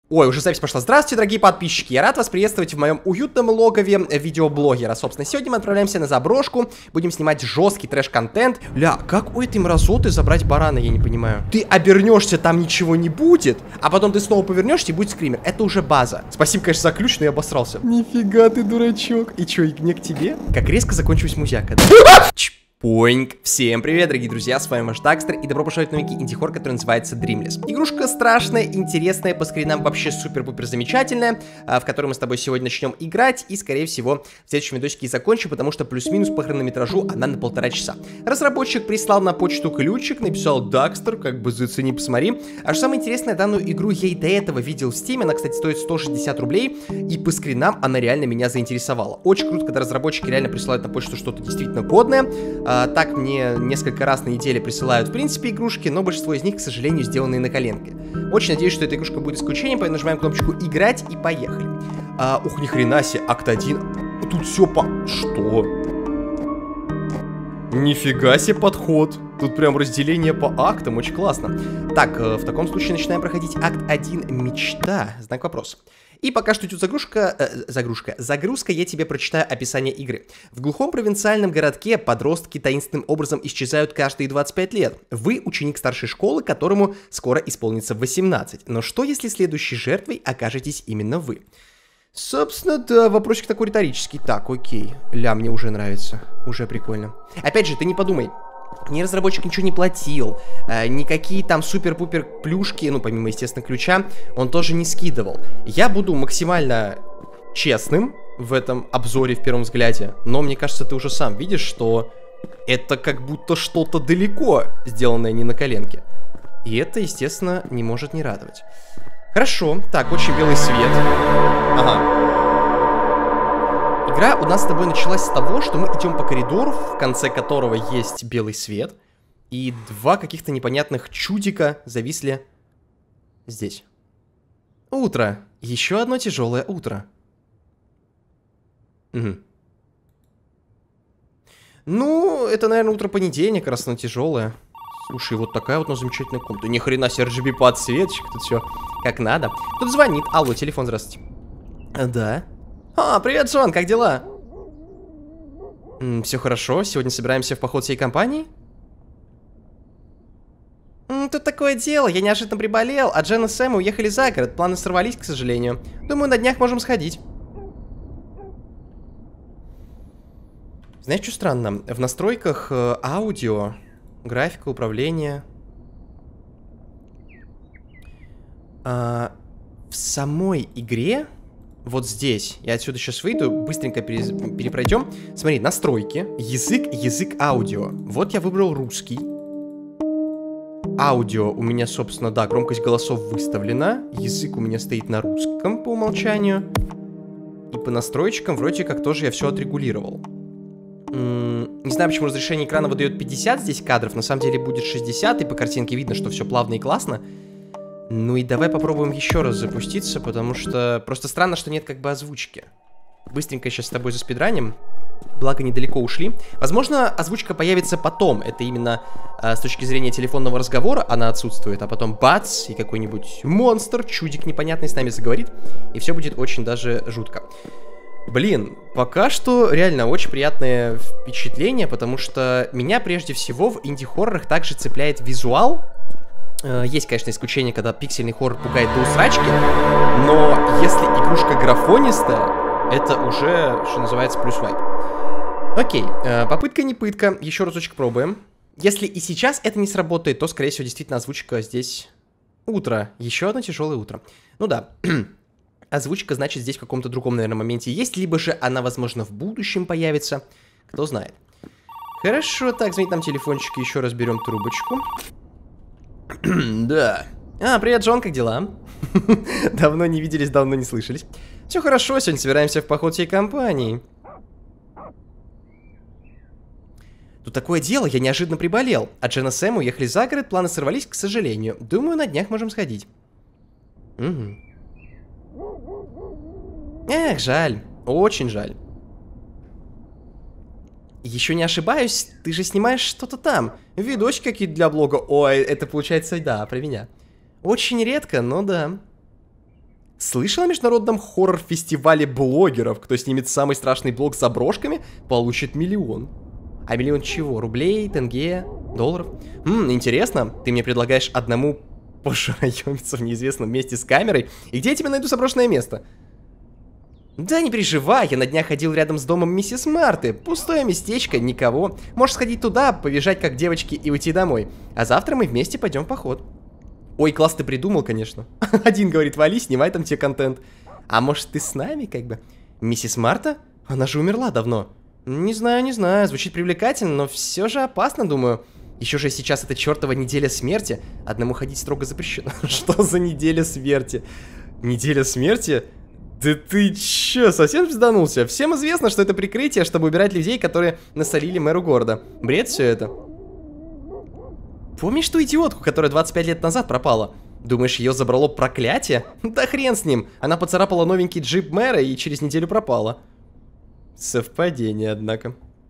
Ой, уже запись пошла. Здравствуйте, дорогие подписчики. Я рад вас приветствовать в моем уютном логове видеоблогера. Собственно, сегодня мы отправляемся на заброшку. Будем снимать жесткий трэш-контент. Ля, как у этой мразоты забрать барана, я не понимаю. Ты обернешься, там ничего не будет, а потом ты снова повернешься и будет скример. Это уже база. Спасибо, конечно, за ключ, но я обосрался. Нифига ты, дурачок. И чё, и мне к тебе? Как резко закончилась музяка, да? Поинг. Всем привет, дорогие друзья, с вами ваш Дакстер, и добро пожаловать в новенький инди-хоррор, который называется Dreamless. Игрушка страшная, интересная, по скринам вообще супер-пупер замечательная, в которую мы с тобой сегодня начнем играть, и, скорее всего, в следующем видосике и закончим, потому что плюс-минус по хронометражу она на 1,5 часа. Разработчик прислал на почту ключик, написал Дакстер, как бы зацени, посмотри. А что самое интересное, данную игру я и до этого видел в Steam, она, кстати, стоит 160 рублей, и по скринам она реально меня заинтересовала. Очень круто, когда разработчики реально присылают на почту что-то действительно годное. Так мне несколько раз на неделе присылают, в принципе, игрушки, но большинство из них, к сожалению, сделаны на коленке. Очень надеюсь, что эта игрушка будет исключением, поэтому нажимаем кнопочку «Играть» и поехали. Ух, ни хрена себе, акт 1. Тут все по... Что? Нифига себе подход. Тут прям разделение по актам, очень классно. Так, в таком случае начинаем проходить акт 1 «Мечта». Знак вопроса. И пока что идет загрузка, я тебе прочитаю описание игры. В глухом провинциальном городке подростки таинственным образом исчезают каждые 25 лет. Вы ученик старшей школы, которому скоро исполнится 18. Но что, если следующей жертвой окажетесь именно вы? Собственно, да, вопросик такой риторический. Так, окей. Ля, мне уже нравится. Уже прикольно. Опять же, ты не подумай. Ни разработчик ничего не платил, никакие там супер-пупер плюшки, ну, помимо, естественно, ключа, он тоже не скидывал. Я буду максимально честным в этом обзоре в первом взгляде, но мне кажется, ты уже сам видишь, что это как будто что-то далеко сделанное не на коленке. И это, естественно, не может не радовать. Хорошо, так, очень белый свет. Ага. Игра у нас с тобой началась с того, что мы идем по коридору, в конце которого есть белый свет, и два каких-то непонятных чудика зависли здесь. Утро. Еще одно тяжелое утро. Угу. Ну, это, наверное, утро понедельника, раз оно тяжелое. Слушай, вот такая вот у нас замечательная комната. Ни хрена себе, RGB подсветочка, тут все как надо. Тут звонит. Алло, телефон, здравствуйте. Да. Привет, Джон, как дела? Все хорошо, сегодня собираемся в поход всей компании? Тут такое дело, я неожиданно приболел, а Джен и Сэм уехали за город, планы сорвались, к сожалению. Думаю, на днях можем сходить. Знаешь, что странно? В настройках аудио, графика, управления... в самой игре... Вот здесь, я отсюда сейчас выйду, быстренько перепройдем. Смотри, настройки, язык аудио. Вот я выбрал русский. Аудио у меня, собственно, да, громкость голосов выставлена. Язык у меня стоит на русском по умолчанию. И по настройкам вроде как тоже я все отрегулировал. Не знаю, почему разрешение экрана выдает 50 здесь кадров. На самом деле будет 60, и по картинке видно, что все плавно и классно. Ну и давай попробуем еще раз запуститься, потому что просто странно, что нет как бы озвучки. Быстренько сейчас с тобой заспидраним, благо недалеко ушли. Возможно, озвучка появится потом, это именно с точки зрения телефонного разговора она отсутствует, а потом бац, и какой-нибудь монстр, чудик непонятный с нами заговорит, и все будет очень даже жутко. Блин, пока что реально очень приятное впечатление, потому что меня прежде всего в инди-хоррорах также цепляет визуал. Есть, конечно, исключение, когда пиксельный хоррор пугает до усрачки, но если игрушка графонистая, это уже, что называется, плюс вайп. Окей, попытка не пытка, еще разочек пробуем. Если и сейчас это не сработает, то, скорее всего, действительно озвучка здесь утро. Еще одно тяжелое утро. Ну да, озвучка, значит, здесь в каком-то другом, наверное, моменте есть, либо же она, возможно, в будущем появится, кто знает. Хорошо, так, звонит нам телефончик, еще раз берем трубочку. Да. Привет, Джон, как дела? Давно не виделись, давно не слышались. Все хорошо, сегодня собираемся в поход всей компании. Тут такое дело, я неожиданно приболел. А Джен и Сэм уехали за город, планы сорвались, к сожалению. Думаю, на днях можем сходить. Угу. Эх, жаль. Очень жаль. Еще не ошибаюсь, ты же снимаешь что-то там. Видосики какие-то для блога. Ой, это получается, да, про меня. Очень редко, но да. Слышал о международном хоррор-фестивале блогеров? Кто снимет самый страшный блог с заброшками, получит 1 миллион. А 1 миллион чего? Рублей, тенге, долларов? Интересно, ты мне предлагаешь одному пошароемиться в неизвестном месте с камерой? И где я тебе найду заброшенное место? Да не переживай, я на днях ходил рядом с домом миссис Марты. Пустое местечко, никого. Можешь сходить туда, побежать как девочки и уйти домой. А завтра мы вместе пойдем в поход. Ой, класс ты придумал, конечно. Один говорит, вали, снимай там тебе контент. А может ты с нами, как бы? Миссис Марта? Она же умерла давно. Не знаю, звучит привлекательно, но все же опасно, думаю. Еще же сейчас это чертова неделя смерти. Одному ходить строго запрещено. Что за неделя смерти? Неделя смерти? Да ты чё, совсем пизданулся? Всем известно, что это прикрытие, чтобы убирать людей, которые насолили мэру города. Бред все это. Помнишь ту идиотку, которая 25 лет назад пропала? Думаешь, ее забрало проклятие? Да хрен с ним. Она поцарапала новенький джип мэра и через неделю пропала. Совпадение, однако.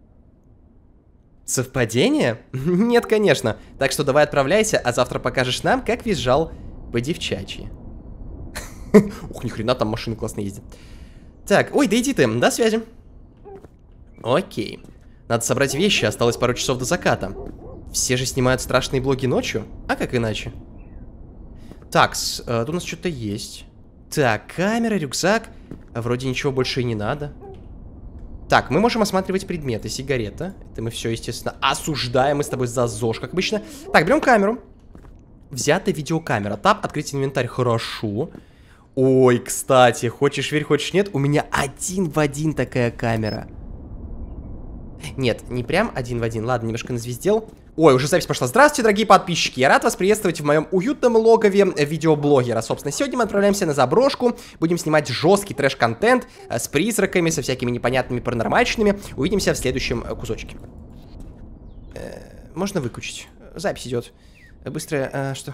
Совпадение? Нет, конечно. Так что давай отправляйся, а завтра покажешь нам, как визжал по-девчачьи. Ух, ни хрена, там машины классно ездят. Так, ой, да иди ты, до связи. Окей. Надо собрать вещи, осталось пару часов до заката. Все же снимают страшные блоги ночью, а как иначе? Такс, тут у нас что-то есть. Так, камера, рюкзак. Вроде ничего больше и не надо. Так, мы можем осматривать предметы. Сигарета. Это мы все, естественно, осуждаем. Мы с тобой за ЗОЖ, как обычно. Так, берем камеру. Взята видеокамера. Тап, открыть инвентарь. Хорошо. Ой, кстати, хочешь верь, хочешь нет, у меня 1 в 1 такая камера. Нет, не прям 1 в 1. Ладно, немножко назвездел. Ой, уже запись пошла. Здравствуйте, дорогие подписчики. Я рад вас приветствовать в моем уютном логове видеоблогера. Собственно, сегодня мы отправляемся на заброшку. Будем снимать жесткий трэш-контент с призраками, со всякими непонятными паранормальщинами. Увидимся в следующем кусочке. Можно выключить. Запись идет. Быстро, что?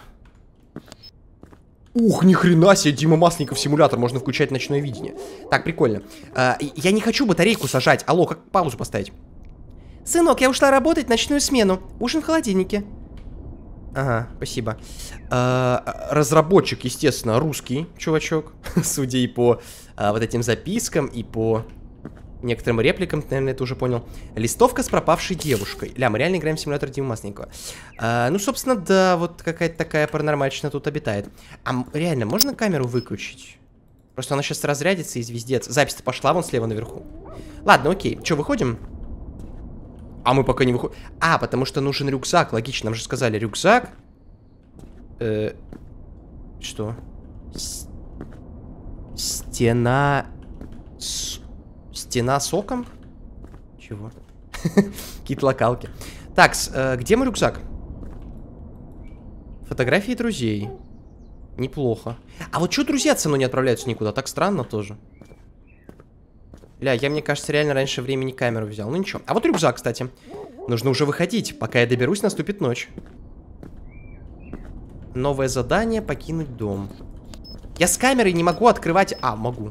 Ух, ни хрена себе, Дима Масленников симулятор, можно включать ночное видение. Так, прикольно. Я не хочу батарейку сажать. Алло, как паузу поставить? Сынок, я ушла работать ночную смену. Ужин в холодильнике. Ага, спасибо. Разработчик, естественно, русский чувачок. Судя и по вот этим запискам, и по некоторым репликам, ты, наверное, это уже понял. Листовка с пропавшей девушкой. Ля, мы реально играем в симулятор Димы Масленникова. Ну, собственно, да, вот какая-то такая паранормальщина тут обитает. А реально, можно камеру выключить? Просто она сейчас разрядится и звездец. Запись-то пошла вон слева наверху. Ладно, окей. Че, выходим? А мы пока не выходим. А, потому что нужен рюкзак. Логично, нам же сказали рюкзак. Что? Стена... Стена соком? Чего? Какие-то локалки. Так, где мой рюкзак? Фотографии друзей. Неплохо. А вот что друзья со мной не отправляются никуда? Так странно тоже. Ля, я, мне кажется, реально раньше времени камеру взял. Ну ничего. А вот рюкзак, кстати. Нужно уже выходить. Пока я доберусь, наступит ночь. Новое задание — покинуть дом. Я с камерой не могу открывать... А, могу.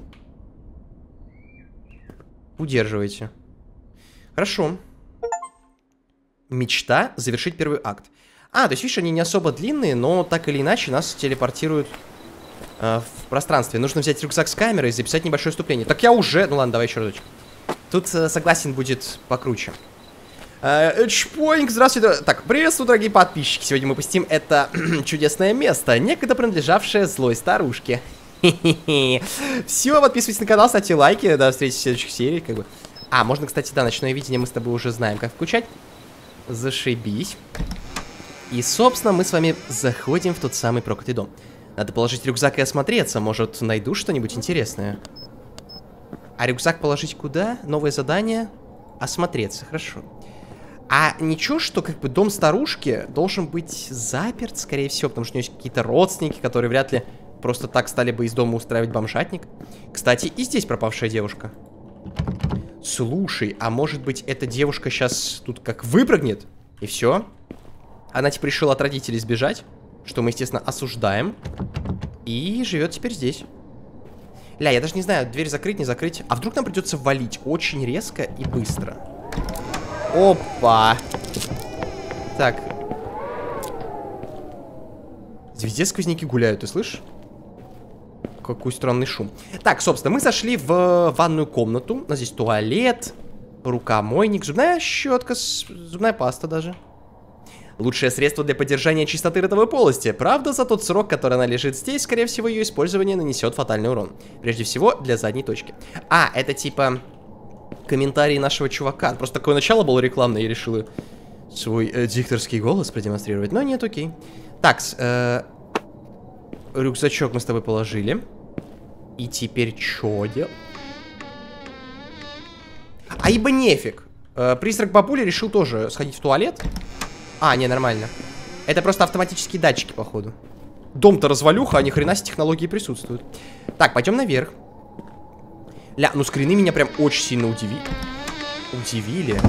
Удерживайте. Хорошо. Мечта — завершить первый акт. А, то есть, видишь, они не особо длинные, но так или иначе нас телепортируют в пространстве. Нужно взять рюкзак с камерой и записать небольшое вступление. Так я уже... Ну ладно, давай еще разочек. Тут, согласен, будет покруче. Чпоинг, здравствуйте. Так, приветствую, дорогие подписчики. Сегодня мы посетим это чудесное место, некогда принадлежавшее злой старушке. Все, подписывайтесь на канал, ставьте лайки. До встречи в следующих сериях, как бы. А, можно, кстати, да, ночное видение мы с тобой уже знаем, как включать. Зашибись. И, собственно, мы с вами заходим в тот самый проклятый дом. Надо положить рюкзак и осмотреться. Может, найду что-нибудь интересное. А рюкзак положить куда? Новое задание. Осмотреться, хорошо. А ничего, что как бы дом старушки должен быть заперт, скорее всего, потому что у нее есть какие-то родственники, которые вряд ли просто так стали бы из дома устраивать бомжатник. Кстати, и здесь пропавшая девушка. Слушай, а может быть эта девушка сейчас тут как выпрыгнет? И все? Она типа решила от родителей сбежать, что мы, естественно, осуждаем. И живет теперь здесь. Ля, я даже не знаю, дверь закрыть, не закрыть. А вдруг нам придется валить очень резко и быстро? Опа! Так. Везде сквозняки гуляют, ты слышишь? Какой странный шум. Так, собственно, мы зашли в ванную комнату. У нас здесь туалет, рукомойник, зубная щетка, зубная паста даже. Лучшее средство для поддержания чистоты ротовой полости. Правда, за тот срок, который она лежит здесь, скорее всего, ее использование нанесет фатальный урон. Прежде всего, для задней точки. А, это типа комментарий нашего чувака. Просто такое начало было рекламное, и решила свой дикторский голос продемонстрировать. Но нет, окей. Так, рюкзачок мы с тобой положили. И теперь что делать? А ибо нефиг. Призрак бабули решил тоже сходить в туалет. А, не, нормально. Это просто автоматические датчики, походу. Дом-то развалюха, а ни хрена себе технологии присутствуют. Так, пойдем наверх. Ля, ну скрины меня прям очень сильно удивили.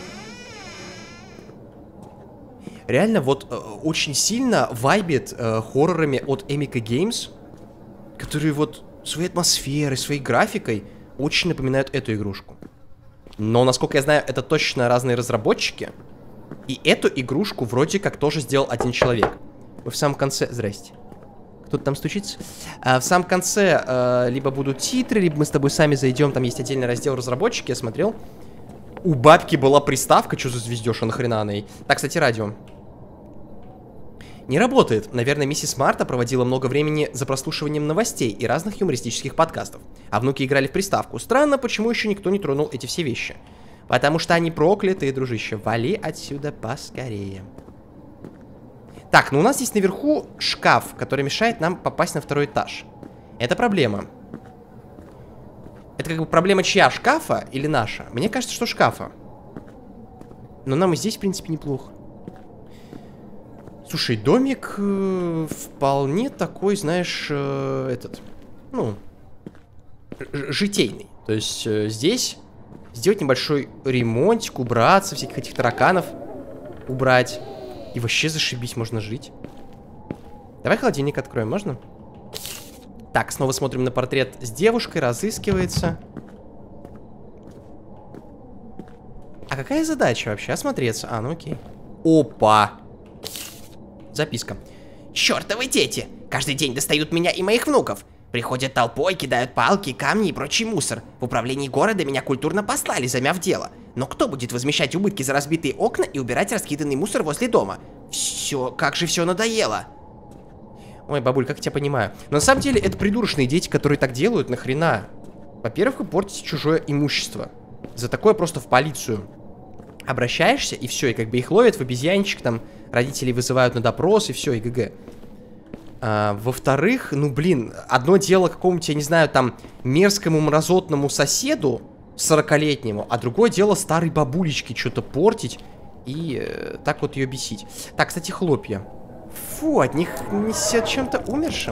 Реально, вот очень сильно вайбит хоррорами от Amiga Games, которые вот своей атмосферой, своей графикой очень напоминают эту игрушку. Но, насколько я знаю, это точно разные разработчики. И эту игрушку вроде как тоже сделал один человек. В самом конце... Здрасте. Кто-то там стучится? В самом конце либо будут титры, либо мы с тобой сами зайдем. Там есть отдельный раздел разработчики, я смотрел. У бабки была приставка. Что за звездеша, нахрена она ей? Так, кстати, радио. Не работает. Наверное, миссис Марта проводила много времени за прослушиванием новостей и разных юмористических подкастов. А внуки играли в приставку. Странно, почему еще никто не тронул эти все вещи. Потому что они проклятые, дружище. Вали отсюда поскорее. Так, ну у нас здесь наверху шкаф, который мешает нам попасть на второй этаж. Это проблема. Это как бы проблема чья? Шкафа или наша? Мне кажется, что шкафа. Но нам и здесь, в принципе, неплохо. Слушай, домик вполне такой, знаешь, житейный. То есть здесь сделать небольшой ремонтик, убраться, всяких этих тараканов убрать. И вообще зашибись, можно жить. Давай холодильник откроем, можно? Так, снова смотрим на портрет с девушкой, разыскивается. А какая задача вообще? Осмотреться. А, ну окей. Опа! Записка. Чёртовы дети! Каждый день достают меня и моих внуков. Приходят толпой, кидают палки, камни и прочий мусор. В управлении города меня культурно послали, замяв дело. Но кто будет возмещать убытки за разбитые окна и убирать раскиданный мусор возле дома? Все, как же все надоело. Ой, бабуль, как я тебя понимаю. Но на самом деле это придурочные дети, которые так делают, нахрена? Во-первых, вы портите чужое имущество. За такое просто в полицию обращаешься, и все, и как бы их ловят в обезьянчик, там, родителей вызывают на допрос, и все, и ГГ. Во-вторых, ну, блин, одно дело какому-нибудь, я не знаю, там, мерзкому мразотному соседу 40-летнему, а другое дело старой бабулечке что-то портить и так вот ее бесить. Так, кстати, хлопья. Фу, от них несет чем-то умершим.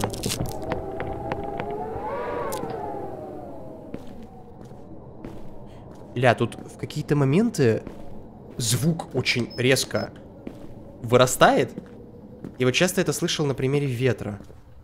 Ля, тут в какие-то моменты звук очень резко вырастает. И вот часто это слышал на примере ветра.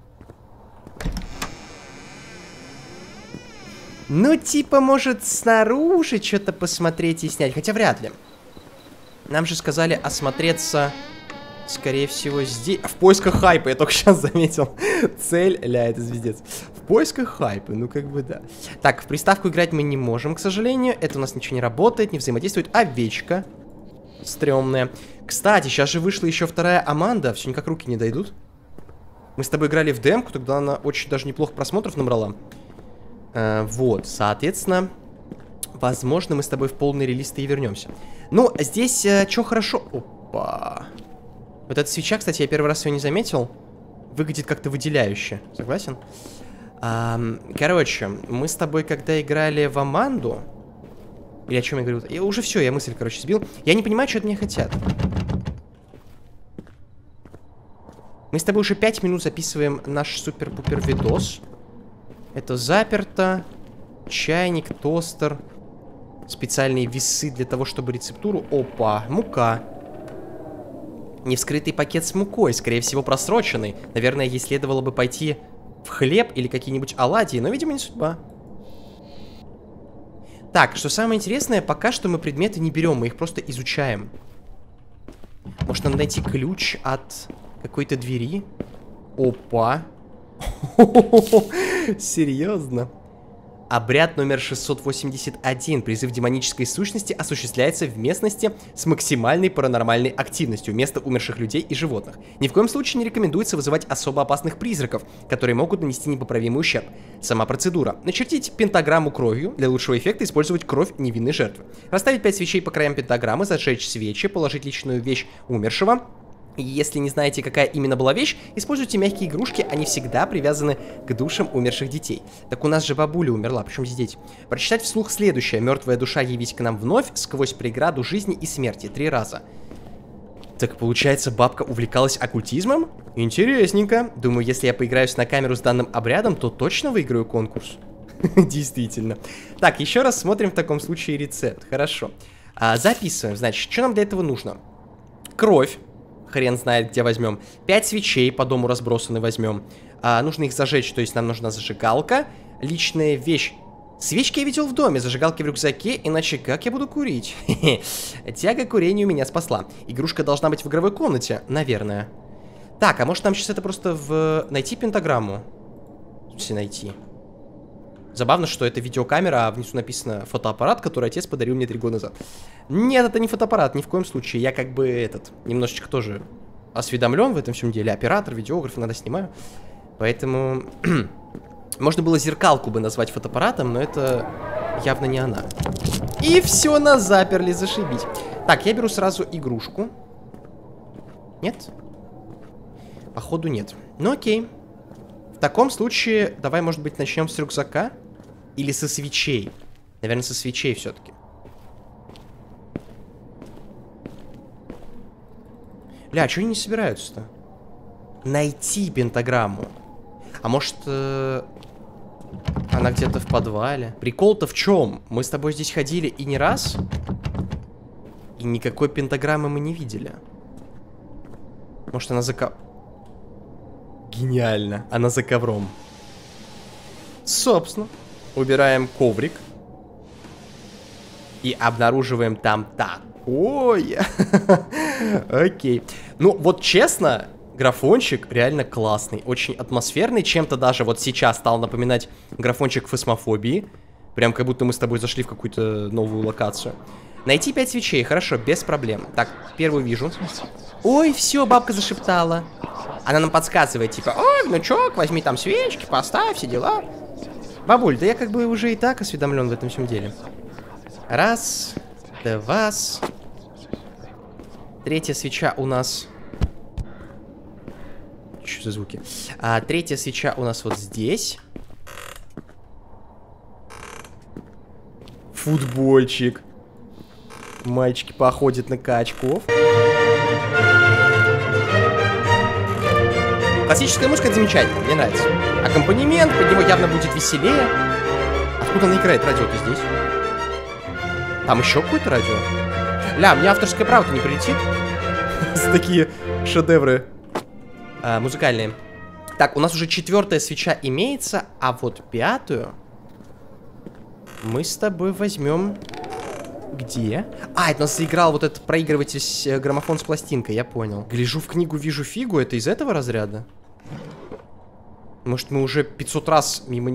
Ну, типа, может, снаружи что-то посмотреть и снять. Хотя вряд ли. Нам же сказали осмотреться, скорее всего, здесь. В поисках хайпа, я только сейчас заметил. Цель, ля, это звездец. В поисках хайпа, ну как бы да. Так, в приставку играть мы не можем, к сожалению. Это у нас ничего не работает, не взаимодействует. Овечка. Стрёмная. Кстати, сейчас же вышла еще вторая Аманда. Все никак руки не дойдут. Мы с тобой играли в демку, тогда она очень даже неплохо просмотров набрала. Вот, соответственно, возможно, мы с тобой в полный релиз-то и вернемся. Ну, здесь что хорошо... Опа. Вот эта свеча, кстати, я первый раз ее не заметил. Выглядит как-то выделяюще. Согласен? Короче, мы с тобой, когда играли в Аманду... Или о чем я говорил? Я уже все, я мысль, короче, сбил. Я не понимаю, что от меня хотят. Мы с тобой уже 5 минут записываем наш супер-пупер видос. Это заперто. Чайник, тостер. Специальные весы для того, чтобы рецептуру... Опа, мука. Невскрытый пакет с мукой, скорее всего, просроченный. Наверное, ей следовало бы пойти в хлеб или какие-нибудь оладьи, но, видимо, не судьба. Так, что самое интересное, пока что мы предметы не берем, мы их просто изучаем. Может, надо найти ключ от какой-то двери? Опа. Серьезно? Обряд номер 681. Призыв демонической сущности осуществляется в местности с максимальной паранормальной активностью, место умерших людей и животных. Ни в коем случае не рекомендуется вызывать особо опасных призраков, которые могут нанести непоправимый ущерб. Сама процедура. Начертить пентаграмму кровью. Для лучшего эффекта использовать кровь невинной жертвы. Расставить 5 свечей по краям пентаграммы, зажечь свечи, положить личную вещь умершего. И если не знаете, какая именно была вещь, используйте мягкие игрушки, они всегда привязаны к душам умерших детей. Так у нас же бабуля умерла, причем здесь дети. Прочитать вслух следующее. Мертвая душа явись к нам вновь, сквозь преграду жизни и смерти. 3 раза. Так получается, бабка увлекалась оккультизмом? Интересненько. Думаю, если я поиграюсь на камеру с данным обрядом, то точно выиграю конкурс. Действительно. Так, еще раз смотрим в таком случае рецепт. Хорошо. Записываем. Значит, что нам для этого нужно? Кровь. Хрен знает, где возьмем. 5 свечей по дому разбросаны возьмем. Нужно их зажечь, то есть нам нужна зажигалка. Личная вещь. Свечки я видел в доме, зажигалки в рюкзаке, иначе как я буду курить? Тяга к курению меня спасла. Игрушка должна быть в игровой комнате, наверное. Так, а может нам сейчас это просто найти пентаграмму? Все найти. Забавно, что это видеокамера, а внизу написано фотоаппарат, который отец подарил мне 3 года назад. Нет, это не фотоаппарат, ни в коем случае. Я как бы немножечко тоже осведомлен в этом всем деле. Оператор, видеограф, иногда снимаю. Поэтому можно было зеркалку бы назвать фотоаппаратом, но это явно не она. И все, нас заперли, зашибись. Так, я беру сразу игрушку. Нет? Походу нет. Ну окей. В таком случае, давай, может быть, начнем с рюкзака? Или со свечей? Наверное, со свечей все-таки. Бля, а что они не собираются-то? Найти пентаграмму. А может, она где-то в подвале? Прикол-то в чем? Мы с тобой здесь ходили и не раз, и никакой пентаграммы мы не видели. Может, она Гениально. Она за ковром. Собственно. Убираем коврик. И обнаруживаем там такое. Окей. Ну, вот честно, графончик реально классный. Очень атмосферный. Чем-то даже вот сейчас стал напоминать графончик Фасмофобии. Прям как будто мы с тобой зашли в какую-то новую локацию. Найти 5 свечей. Хорошо, без проблем. Так, первую вижу. Ой, все, бабка зашептала. Она нам подсказывает, типа, ой, внучок, возьми там свечки, поставь, все дела. Бабуль, да я как бы уже и так осведомлен в этом всем деле. Раз, два. 3-я свеча у нас... Что за звуки? 3-я свеча у нас вот здесь. Футбольчик. Мальчики походят на качков. Классическая музыка — это замечательно, мне нравится. Аккомпанемент, под него явно будет веселее. Откуда она играет? Радио-то здесь. Там еще какое-то радио? Ля, мне авторское право-то не прилетит. За такие шедевры музыкальные. Так, у нас уже 4-я свеча имеется, а вот 5-ю мы с тобой возьмем... Где? А, это у нас заиграл вот этот проигрыватель, граммофон с пластинкой, я понял. Гляжу в книгу, вижу фигу, это из этого разряда? Может, мы уже 500 раз мимо...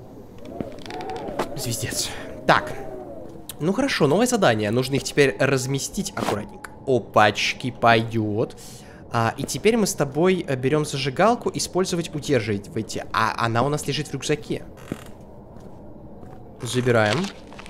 Звездец. Так. Ну хорошо, новое задание. Нужно их теперь разместить аккуратненько. Опачки, пойдет. И теперь мы с тобой берем зажигалку, использовать, удерживайте. А она у нас лежит в рюкзаке. Забираем.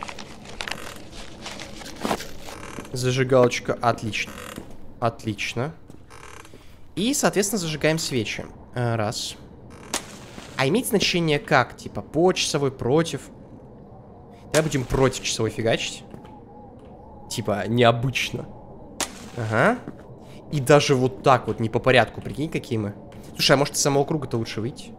Зажигалочка, отлично. Отлично. И, соответственно, зажигаем свечи. Раз. А имеет значение как? Типа по часовой, против? Давай будем против часовой фигачить. Типа необычно. Ага. И даже вот так вот, не по порядку, прикинь, какие мы. Слушай, а может из самого круга-то лучше выйти?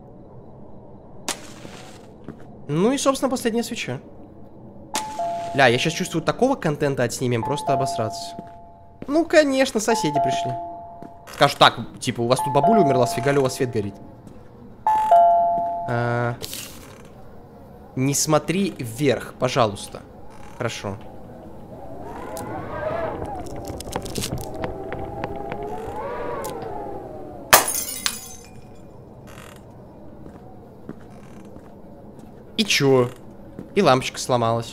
Ну и, собственно, последняя свеча. Ля, я сейчас чувствую, такого контента отснимем, просто обосраться. Ну, конечно, соседи пришли. Скажут так, типа, у вас тут бабуля умерла, сфига ли у вас свет горит? Не смотри вверх, пожалуйста. Хорошо. И чё? И лампочка сломалась.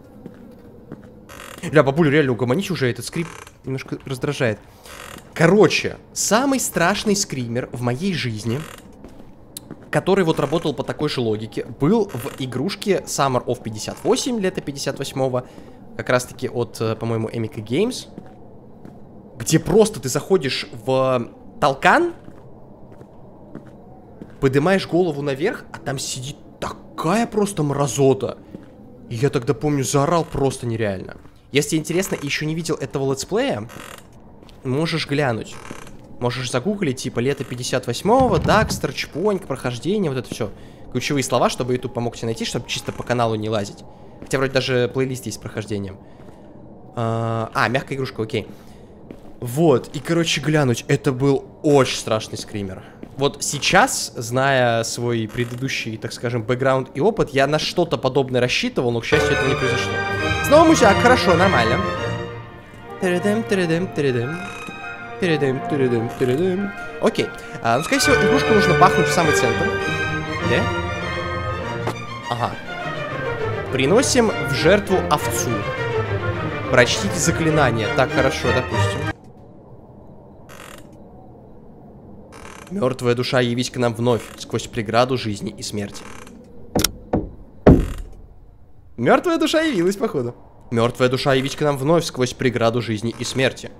Бля, бабуля, реально угомонись уже, этот скрип немножко раздражает. Короче, самый страшный скример в моей жизни, который вот работал по такой же логике, был в игрушке Summer of 58, лето 58-го, как раз таки от, по-моему, Amiga Games, где просто ты заходишь в толкан, поднимаешь голову наверх, а там сидит такая просто мразота. И я тогда, помню, заорал просто нереально. Если интересно и еще не видел этого летсплея, можешь глянуть. Можешь загуглить, типа, лето 58-го, Дакстер, Чпоньк, прохождение, вот это все. Ключевые слова, чтобы YouTube помог тебе найти, чтобы чисто по каналу не лазить. Хотя вроде даже плейлист есть с прохождением. Мягкая игрушка, окей. Вот, и, короче, глянуть, это был очень страшный скример. Вот сейчас, зная свой предыдущий, так скажем, бэкграунд и опыт, я на что-то подобное рассчитывал, но, к счастью, этого не произошло. Снова музяк, хорошо, нормально. Окей. Ну, скорее всего, игрушку нужно бахнуть в самый центр. Да? Ага. Приносим в жертву овцу. Прочтите заклинание. Так, хорошо, допустим. Мертвая душа, явись к нам вновь, сквозь преграду жизни и смерти. Мертвая душа явилась, походу. Мертвая душа, явись к нам вновь, сквозь преграду жизни и смерти.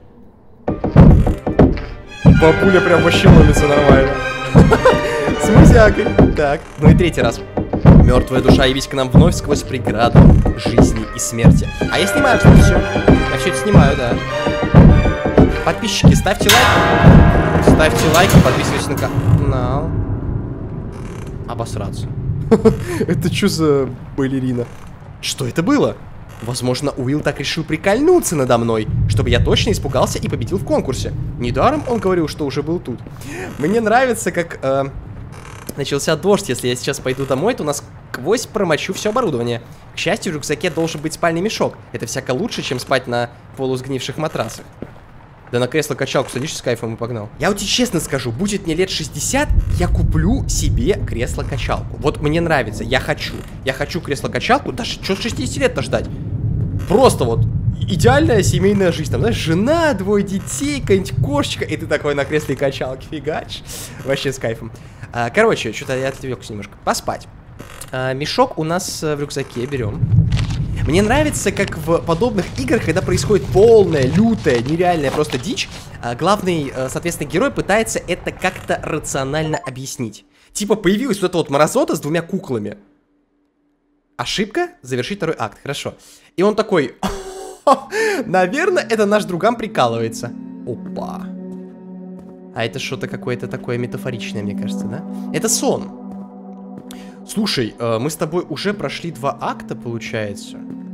Бабуля прям вообще ломится нормально. С музякой. Так, ну и третий раз. Мертвая душа, явись к нам вновь, сквозь преграду жизни и смерти. А я снимаю, кстати, все. Я все это снимаю, да. Подписчики, ставьте лайк. Ставьте лайки, подписывайтесь на канал. Обосраться. Это что за балерина? Что это было? Возможно, Уилл так решил прикольнуться надо мной, чтобы я точно испугался и победил в конкурсе. Недаром он говорил, что уже был тут. Мне нравится, как начался дождь. Если я сейчас пойду домой, то насквозь промочу все оборудование. К счастью, в рюкзаке должен быть спальный мешок. Это всяко лучше, чем спать на полусгнивших матрасах. Да на кресло-качалку садишься с кайфом и погнал. Я вот тебе честно скажу, будет мне лет 60, я куплю себе кресло-качалку. Вот мне нравится, я хочу. Я хочу кресло-качалку, даже что с 60 лет-то ждать? Просто вот идеальная семейная жизнь. Там, знаешь, жена, 2 детей, какая-нибудь кошечка, и ты такой на кресле-качалке, фигач. Вообще с кайфом. Короче, что-то я отвлекся немножко. Поспать. Мешок у нас в рюкзаке, берем. Мне нравится, как в подобных играх, когда происходит полная, лютая, нереальная просто дичь, главный, соответственно, герой пытается это как-то рационально объяснить. Типа появилась вот эта вот мразота с 2 куклами. Ошибка? Завершить 2-й акт, хорошо. И он такой, наверное, это наш друган прикалывается. Опа. А это что-то какое-то такое метафоричное, мне кажется, да? Это сон. Слушай, мы с тобой уже прошли 2 акта, получается.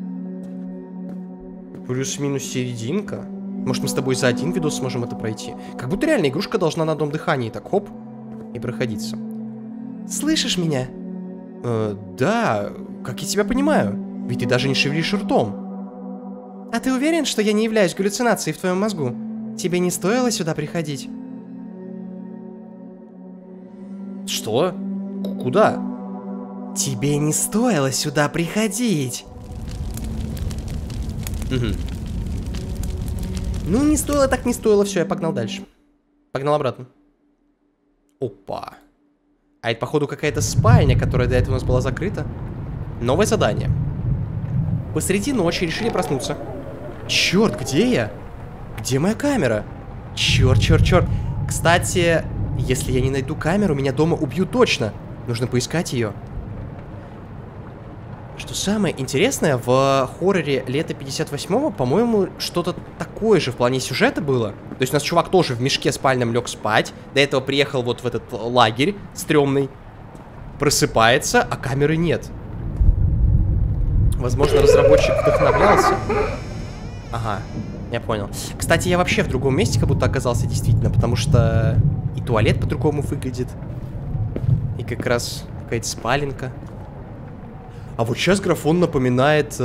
Плюс-минус серединка. Может, мы с тобой за 1 видос сможем это пройти? Как будто реально игрушка должна на одном дыхании так хоп и проходиться. Слышишь меня? Да, как я тебя понимаю. Ведь ты даже не шевелишь ртом. А ты уверен, что я не являюсь галлюцинацией в твоем мозгу? Тебе не стоило сюда приходить? Что? Куда? Тебе не стоило сюда приходить. Угу. Ну, не стоило, так не стоило. Все, я погнал дальше. Погнал обратно. Опа. А это, походу, какая-то спальня, которая до этого у нас была закрыта. Новое задание. Посреди ночи решили проснуться. Черт, где я? Где моя камера? Черт, черт, черт. Кстати, если я не найду камеру, меня дома убьют точно. Нужно поискать ее. Что самое интересное, в хорроре лета 58-го, по-моему, что-то такое же в плане сюжета было. То есть у нас чувак тоже в мешке спальном лег спать. До этого приехал вот в этот лагерь стрёмный. Просыпается, а камеры нет. Возможно, разработчик вдохновлялся. Ага, я понял. Кстати, я вообще в другом месте как будто оказался действительно, потому что и туалет по-другому выглядит. И как раз какая-то спаленка. А вот сейчас графон напоминает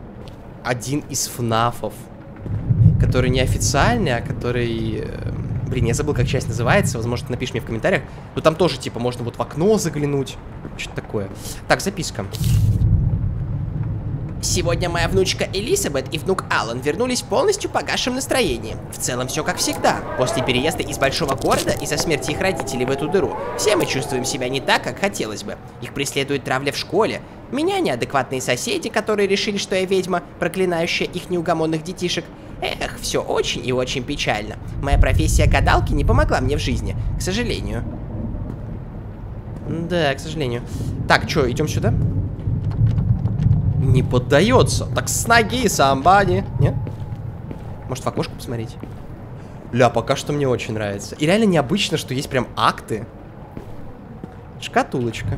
один из ФНАФов, который не официальный, а который Блин, я забыл, как часть называется. Возможно, ты напишешь мне в комментариях. Но там тоже, типа, можно вот в окно заглянуть. Что-то такое. Так, записка. Сегодня моя внучка Элизабет и внук Алан вернулись в полностью погасшем настроении. В целом все как всегда. После переезда из большого города из-за смерти их родителей в эту дыру, все мы чувствуем себя не так, как хотелось бы. Их преследует травля в школе. Меня неадекватные соседи, которые решили, что я ведьма, проклинающая их неугомонных детишек. Эх, все очень и очень печально. Моя профессия гадалки не помогла мне в жизни, к сожалению. Да, к сожалению. Так, что, идем сюда? Не поддается. Так с ноги, самбани. Нет? Может, в окошко посмотреть? Ля, пока что мне очень нравится. И реально необычно, что есть прям акты. Шкатулочка.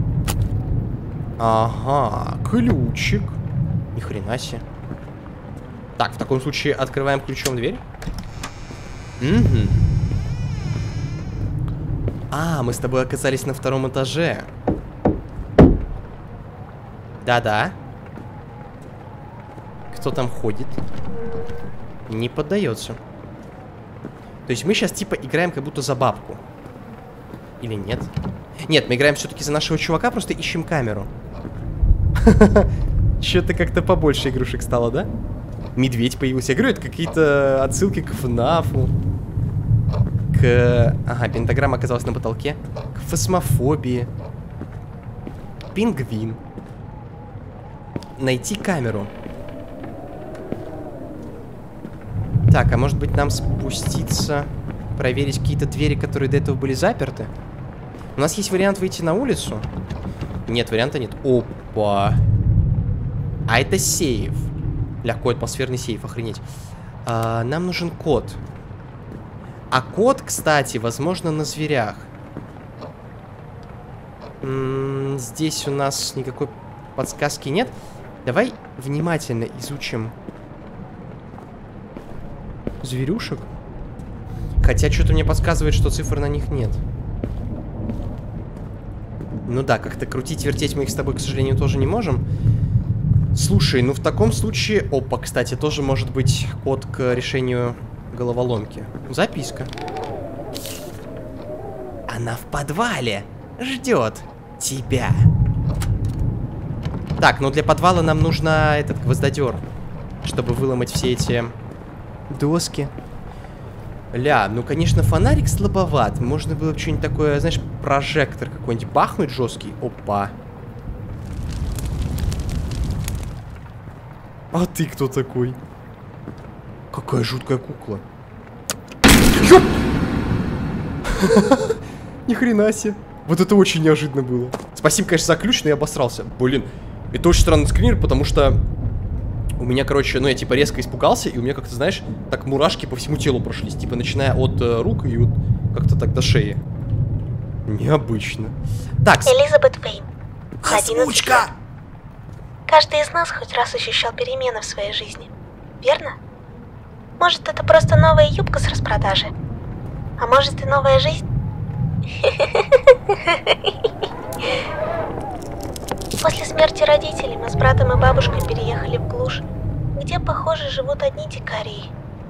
Ага, ключик. Ни хрена себе. Так, в таком случае открываем ключом дверь. Угу. А, мы с тобой оказались на втором этаже. Да-да. Кто там ходит? Не поддается. То есть мы сейчас типа играем как будто за бабку. Или нет? Нет, мы играем все-таки за нашего чувака, просто ищем камеру. Что-то как-то побольше игрушек стало, да? Медведь появился. Я говорю, это какие-то отсылки к ФНАФу. Ага, пентаграмма оказалась на потолке. К фасмофобии. Пингвин. Найти камеру. Так, а может быть нам спуститься, проверить какие-то двери, которые до этого были заперты? У нас есть вариант выйти на улицу? Нет, варианта нет. Опа. А это сейф. Легко, атмосферный сейф, охренеть. Нам нужен код. А код, кстати, возможно, на зверях. Здесь у нас никакой подсказки нет. Давай внимательно изучим зверюшек. Хотя что-то мне подсказывает, что цифр на них нет. Ну да, как-то крутить, вертеть мы их с тобой, к сожалению, тоже не можем. Слушай, ну в таком случае... Опа, кстати, тоже может быть код к решению головоломки. Записка. Она в подвале. Ждет тебя. Так, ну для подвала нам нужно этот гвоздодер, чтобы выломать все эти доски. Ля, ну конечно фонарик слабоват. Можно было бы что-нибудь такое, знаешь, прожектор какой-нибудь бахнуть жесткий. Опа. А ты кто такой? Какая жуткая кукла. Ёп! Ни хрена себе. Вот это очень неожиданно было. Спасибо, конечно, за ключ, но я обосрался. Блин, это очень странный скринер, потому что у меня, короче, ну я типа резко испугался, и у меня как-то, знаешь, так мурашки по всему телу прошлись. Типа начиная от рук и вот как-то так до шеи. Необычно. Так. Элизабет Вейн. Озвучка! Каждый из нас хоть раз ощущал перемены в своей жизни, верно? Может, это просто новая юбка с распродажи? А может и новая жизнь? После смерти родителей мы с братом и бабушкой переехали в глушь, где, похоже, живут одни дикари.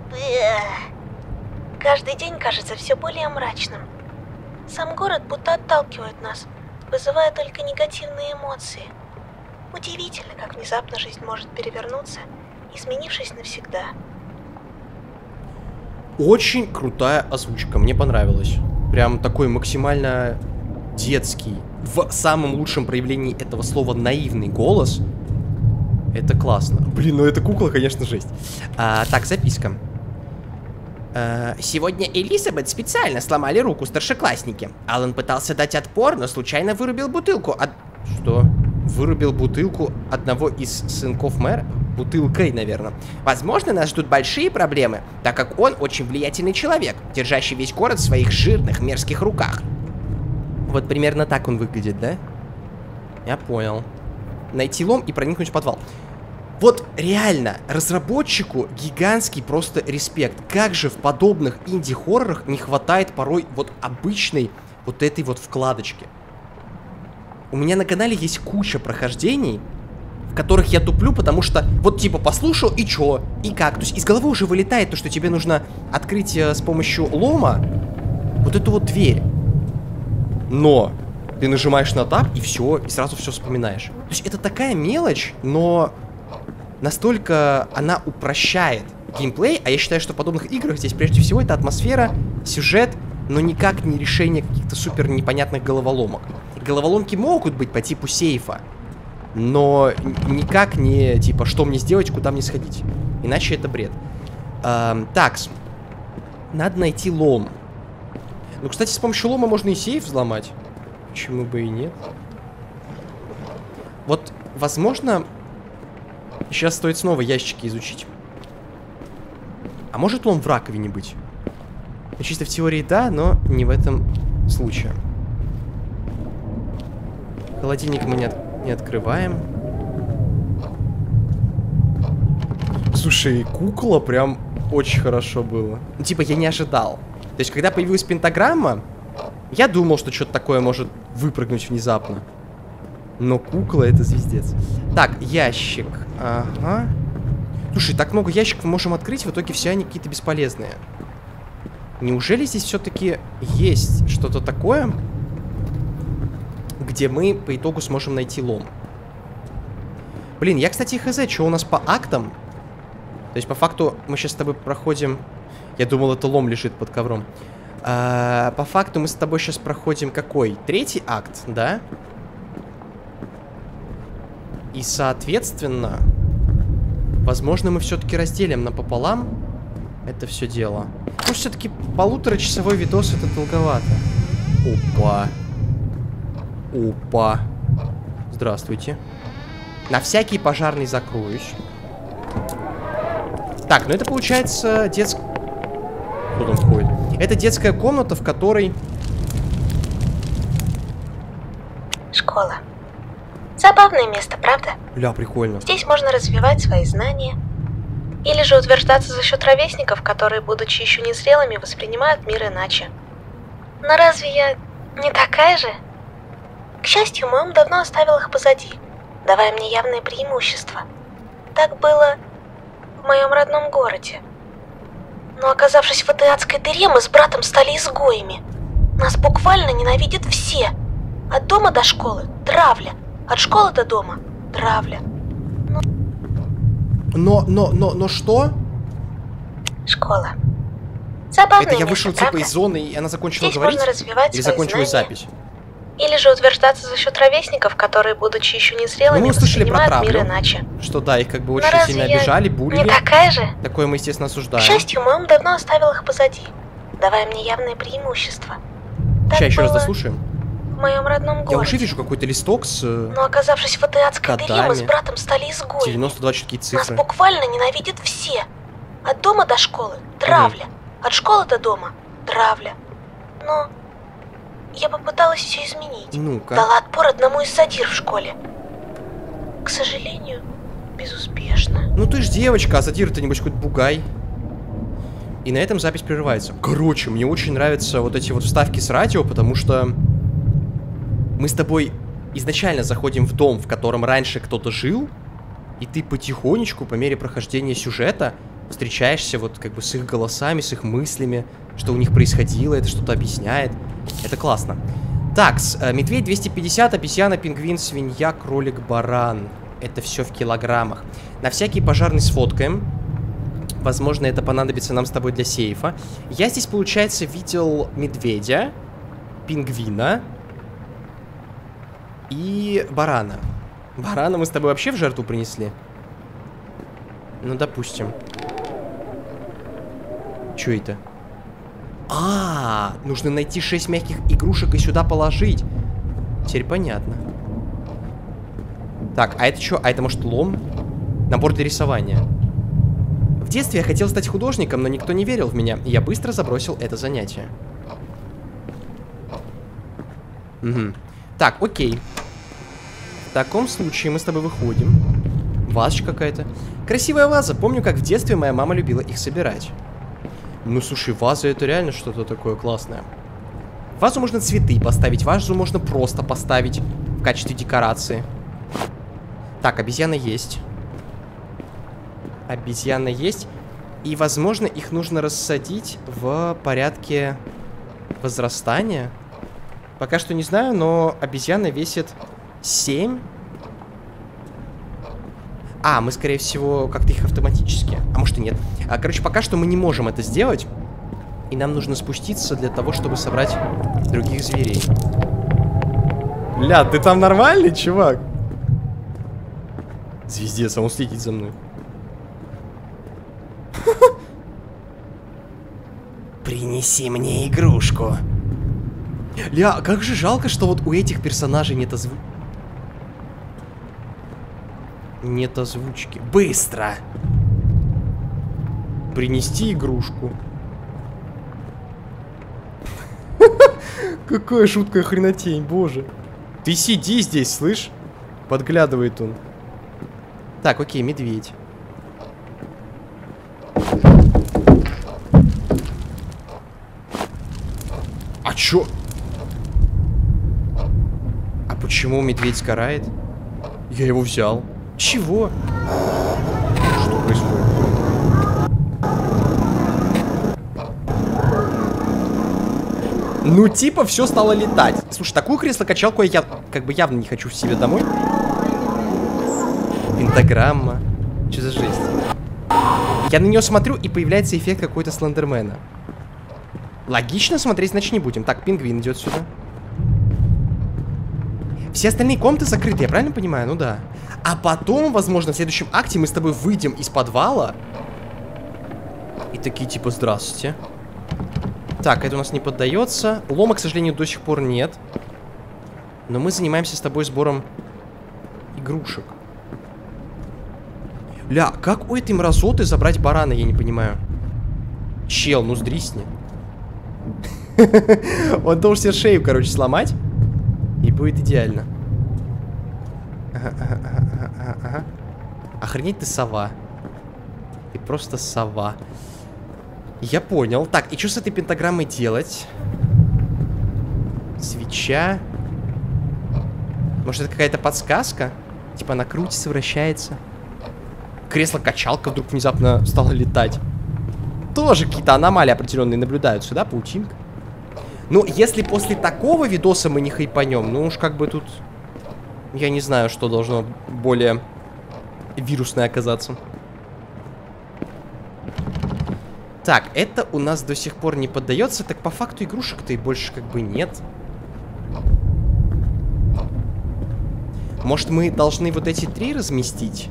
Каждый день кажется все более мрачным. Сам город будто отталкивает нас, вызывая только негативные эмоции. Удивительно, как внезапно жизнь может перевернуться, изменившись навсегда. Очень крутая озвучка, мне понравилось. Прям такой максимально детский, в самом лучшем проявлении этого слова наивный голос. Это классно. Блин, ну эта кукла, конечно, жесть. Так, записка. Сегодня Элизабет специально сломали руку старшеклассники. Алан пытался дать отпор, но случайно вырубил бутылку от... Что? Вырубил бутылку одного из сынков мэра? Бутылкой, наверное. Возможно, нас ждут большие проблемы, так как он очень влиятельный человек, держащий весь город в своих жирных, мерзких руках. Вот примерно так он выглядит, да? Я понял. Найти лом и проникнуть в подвал. Вот реально, разработчику гигантский просто респект. Как же в подобных инди-хоррорах не хватает порой вот обычной вот этой вот вкладочки. У меня на канале есть куча прохождений, в которых я туплю, потому что вот типа послушал и чё, и как. То есть из головы уже вылетает то, что тебе нужно открыть с помощью лома вот эту вот дверь. Но ты нажимаешь на таб и все, и сразу все вспоминаешь. То есть это такая мелочь, но настолько она упрощает геймплей, а я считаю, что в подобных играх здесь прежде всего это атмосфера, сюжет, но никак не решение каких-то супер непонятных головоломок. Головоломки могут быть по типу сейфа, но никак не типа, что мне сделать, куда мне сходить. Иначе это бред. Такс. Надо найти лом. Ну, кстати, с помощью лома можно и сейф взломать. Почему бы и нет? Вот, возможно, сейчас стоит снова ящики изучить. А может лом в раковине быть? Ну, чисто в теории да, но не в этом случае. Холодильник мы не открываем. Слушай, кукла прям очень хорошо было. Ну, типа, я не ожидал. То есть, когда появилась пентаграмма, я думал, что что-то такое может выпрыгнуть внезапно. Но кукла — это звездец. Так, ящик. Ага. Слушай, так много ящиков мы можем открыть, в итоге все они какие-то бесполезные. Неужели здесь все-таки есть что-то такое, где мы по итогу сможем найти лом? Блин, я, кстати, хз, что у нас по актам? То есть, по факту, мы сейчас с тобой проходим... Я думал, это лом лежит под ковром. По факту мы с тобой сейчас проходим какой? 3-й акт, да? И, соответственно, возможно, мы все-таки разделим напополам это все дело. Ну, все-таки полуторачасовой видос — это долговато. Опа. Опа. Здравствуйте. На всякий пожарный закроюсь. Так, ну это получается детская... Кто там входит? Это детская комната, в которой... Школа. Забавное место, правда? Ля, прикольно. Здесь можно развивать свои знания. Или же утверждаться за счет ровесников, которые, будучи еще незрелыми, воспринимают мир иначе. Но разве я не такая же? К счастью, мой ум давно оставил их позади, давая мне явное преимущество. Так было в моем родном городе. Но оказавшись в этой адской дыре, мы с братом стали изгоями. Нас буквально ненавидят все. От дома до школы – травля. От школы до дома – травля. Но что? Школа. Забавное Это я место, вышел правда? типа из зоны, и она закончила Здесь говорить? можно развивать Или свои закончилась знания. запись? Или же утверждаться за счет ровесников, которые, будучи еще незрелыми, Ну, мы услышали про воспринимают мир травлю. иначе. Что да, их как бы очень разве сильно я обижали, булили. Не такая же? Такое мы, естественно, осуждаем. К счастью, мой ум давно оставил их позади, давая мне явное преимущество. Так Сейчас еще раз было дослушаем. в моем родном Я городе. уже вижу какой-то листок с Но оказавшись в этой адской дыре, мы с кодами. братом стали изгоями. 92 четкие Нас цифры. буквально ненавидят все. От дома до школы – травля. От школы до дома – травля. Но я попыталась все изменить. Ну-ка. Дала отпор одному из сатир в школе. К сожалению, безуспешно. Ну ты ж девочка, а сатир-то небось какой-то бугай. И на этом запись прерывается. Короче, мне очень нравятся вот эти вот вставки с радио, потому что мы с тобой изначально заходим в дом, в котором раньше кто-то жил, и ты потихонечку, по мере прохождения сюжета, встречаешься вот как бы с их голосами, с их мыслями, что у них происходило, это что-то объясняет. Это классно. Так, медведь 250, обезьяна, пингвин, свинья, кролик, баран. Это все в килограммах. На всякий пожарный сфоткаем. Возможно, это понадобится нам с тобой для сейфа. Я здесь, получается, видел медведя, пингвина и барана. Барана мы с тобой вообще в жертву принесли? Ну, допустим. Чё это? Нужно найти 6 мягких игрушек и сюда положить. Теперь понятно. Так, а это что? А это, может, лом? Набор для рисования. В детстве я хотел стать художником, но никто не верил в меня, и я быстро забросил это занятие. Угу. Так, окей. В таком случае мы с тобой выходим. Вазочка какая-то. Красивая ваза. Помню, как в детстве моя мама любила их собирать. Ну, слушай, ваза — это реально что-то такое классное. В вазу можно цветы поставить, вазу можно просто поставить в качестве декорации. Так, обезьяна есть. Обезьяна есть. И, возможно, их нужно рассадить в порядке возрастания. Пока что не знаю, но обезьяна весит 7. А, мы, скорее всего, как-то их автоматически. А может и нет. Короче, пока что мы не можем это сделать. И нам нужно спуститься для того, чтобы собрать других зверей. Ля, ты там нормальный, чувак? Звездец, а он следит за мной. Принеси мне игрушку. Ля, как же жалко, что вот у этих персонажей нет нет озвучки. Быстро! Принести игрушку. Какая жуткая хренотень, боже. Ты сиди здесь, слышь? Подглядывает он. Так, окей, медведь. А чё? А почему медведь сгорает? Я его взял. Чего? Что происходит? Ну, типа, все стало летать. Слушай, такую кресло-качалку я как бы явно не хочу в себе домой. Пентаграмма. Что за жесть? Я на нее смотрю, и появляется эффект какой-то Слендермена. Логично смотреть, значит, не будем. Так, пингвин идет сюда. Все остальные комнаты закрыты, я правильно понимаю? Ну да. А потом, возможно, в следующем акте мы с тобой выйдем из подвала. И такие типа, здравствуйте. Так, это у нас не поддается. Лома, к сожалению, до сих пор нет. Но мы занимаемся с тобой сбором игрушек. Ля, как у этой мразоты забрать барана, я не понимаю. Чел, ну сдрисни. Он должен себе шею, короче, сломать. И будет идеально. Ага. Охренеть ты сова. Ты просто сова. Я понял. Так, и что с этой пентаграммой делать? Свеча. Может, это какая-то подсказка? Типа она крутится, вращается. Кресло-качалка вдруг внезапно стало летать. Тоже какие-то аномалии определенные наблюдаются, да, паутинка? Ну, если после такого видоса мы не хайпанем, ну уж как бы тут... Я не знаю, что должно более вирусное оказаться. Так, это у нас до сих пор не поддается. Так по факту игрушек-то и больше как бы нет. Может, мы должны вот эти 3 разместить?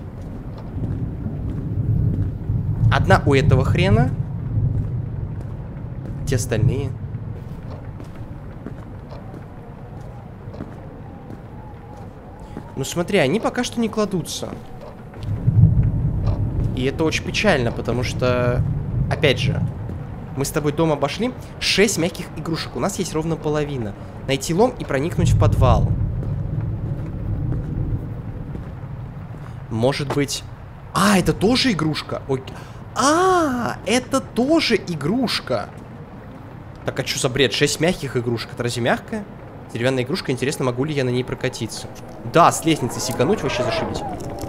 Одна у этого хрена. Те остальные. Ну смотри, они пока что не кладутся. И это очень печально, потому что, опять же, мы с тобой дом обошли. 6 мягких игрушек. У нас есть ровно половина. Найти лом и проникнуть в подвал. Может быть... А, это тоже игрушка? Окей. А, это тоже игрушка. Так, а что за бред? 6 мягких игрушек. Это разве мягкая? Деревянная игрушка. Интересно, могу ли я на ней прокатиться? Да, с лестницы сигануть, вообще зашибись.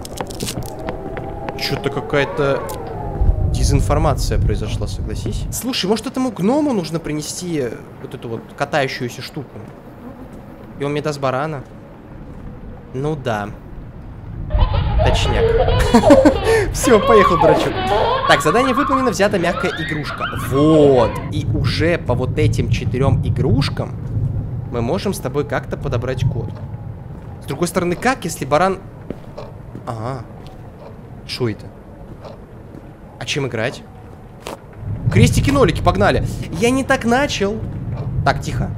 Что-то какая-то дезинформация произошла, согласись. Слушай, может этому гному нужно принести вот эту вот катающуюся штуку? И он мне даст барана? Ну да. Точняк. Все, поехал, дурачок. Так, задание выполнено, взята мягкая игрушка. Вот. И уже по вот этим 4 игрушкам мы можем с тобой как-то подобрать код. С другой стороны, как, если баран... Ага. Что это? А чем играть? Крестики-нолики, погнали. Я не так начал. Так, тихо.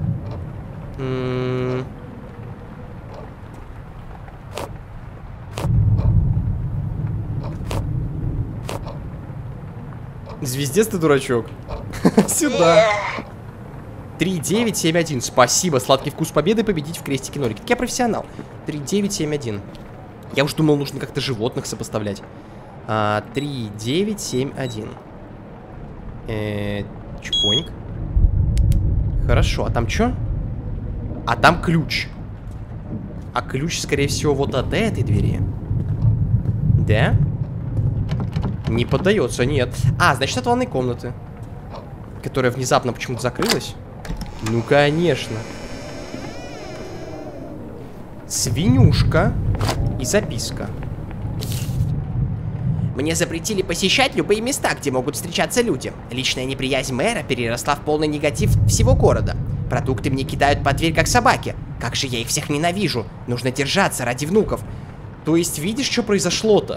Звездец ты, дурачок. Сюда. 3-9-7-1. Спасибо. Сладкий вкус победы победить в крестике-нолике. Так я профессионал. 3-9-7-1. Я уж думал, нужно как-то животных сопоставлять. 3-9-7-1. Чпоник. Хорошо, а там что? А там ключ. А ключ, скорее всего, вот от этой двери. Да? Не поддается, нет. А, значит, от ванной комнаты. Которая внезапно почему-то закрылась. Ну, конечно. Свинюшка и записка. Мне запретили посещать любые места, где могут встречаться люди. Личная неприязнь мэра переросла в полный негатив всего города. Продукты мне кидают под дверь, как собаки. Как же я их всех ненавижу. Нужно держаться ради внуков. То есть, видишь, что произошло-то?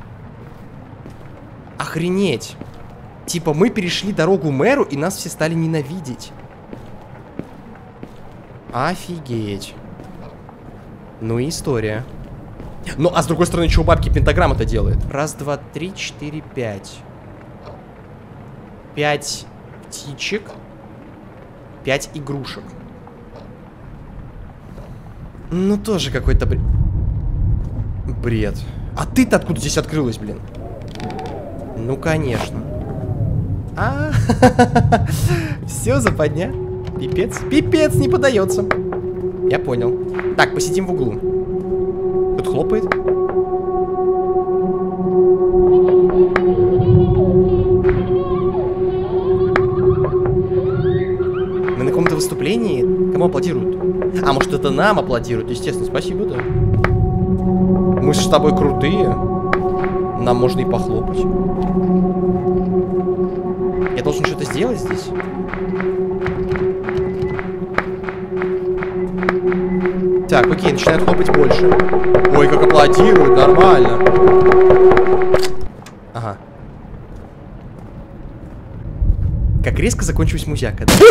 Охренеть. Типа, мы перешли дорогу мэру, и нас все стали ненавидеть. Офигеть. Ну и история. Ну, а с другой стороны, что у бабки пентаграмма-то делает? Раз, два, три, четыре, пять. 5 птичек. 5 игрушек. Ну, тоже какой-то бред. А ты-то откуда здесь открылась, блин? Ну, конечно. Все, западня. Пипец. Пипец, не подается. Я понял. Так, посидим в углу. Тут хлопает. Мы на каком-то выступлении? Кому аплодируют? А, может, это нам аплодируют? Естественно, спасибо, да. Мы же с тобой крутые. Нам можно и похлопать. Я должен что-то сделать здесь? Так, окей, начинают хлопать больше. Ой, как аплодируют, нормально. Ага. Как резко закончилась музяка, да?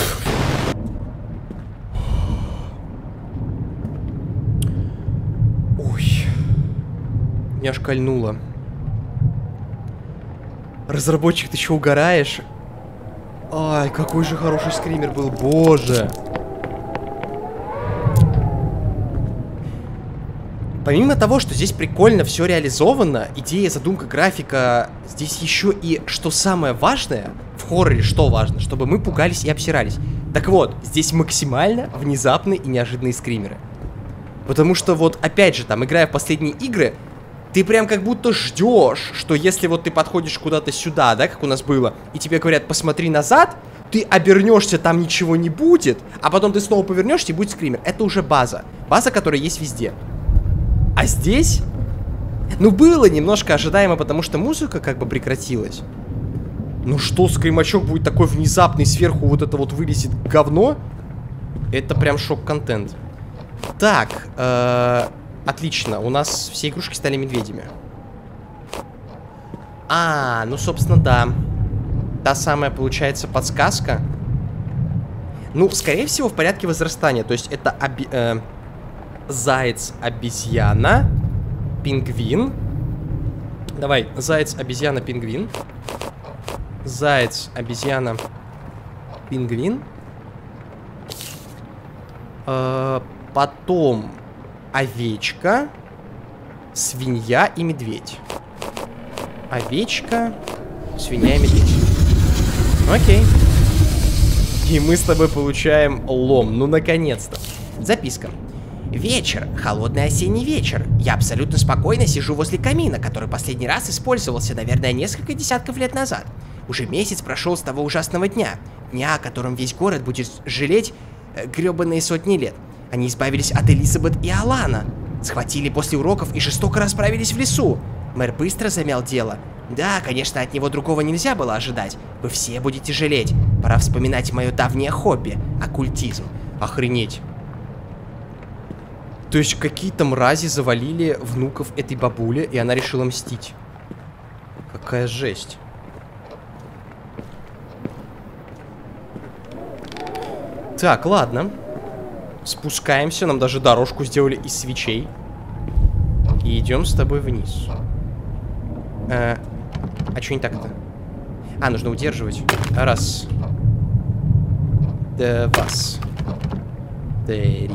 Ой. Меня аж кольнуло. Разработчик, ты что, угораешь? Ай, какой же хороший скример был, боже. Помимо того, что здесь прикольно все реализовано, идея, задумка, графика, здесь еще и, что самое важное, в хорроре что важно, чтобы мы пугались и обсирались. Так вот, здесь максимально внезапные и неожиданные скримеры. Потому что вот, опять же, там, играя в последние игры, ты прям как будто ждешь, что если вот ты подходишь куда-то сюда, да, как у нас было, и тебе говорят, посмотри назад, ты обернешься, там ничего не будет, а потом ты снова повернешься, и будет скример. Это уже база. База, которая есть везде. А здесь, ну, было немножко ожидаемо, потому что музыка как бы прекратилась. Ну что, скримачок будет такой внезапный, сверху вот это вот вылезет говно? Это прям шок-контент. Так, отлично, у нас все игрушки стали медведями. А, ну, собственно, да. Та самая, получается, подсказка. Ну, скорее всего, в порядке возрастания. То есть это заяц, обезьяна, пингвин. Давай, заяц, обезьяна, пингвин. Заяц, обезьяна, пингвин. Потом овечка, свинья и медведь. Овечка, свинья и медведь. Окей. И мы с тобой получаем лом. Ну, наконец-то. Записка. Вечер, холодный осенний вечер. Я абсолютно спокойно сижу возле камина, который последний раз использовался, наверное, несколько десятков лет назад. Уже месяц прошел с того ужасного дня. Дня, о котором весь город будет жалеть гребаные сотни лет. Они избавились от Элизабет и Алана. Схватили после уроков и жестоко расправились в лесу. Мэр быстро замял дело. Да, конечно, от него другого нельзя было ожидать. Вы все будете жалеть. Пора вспоминать мое давнее хобби – оккультизм. Охренеть. То есть какие-то мрази завалили внуков этой бабули, и она решила мстить. Какая жесть. Так, ладно. Спускаемся, нам даже дорожку сделали из свечей. И идем с тобой вниз. А что не так-то? А, нужно удерживать. Раз. Два. Три.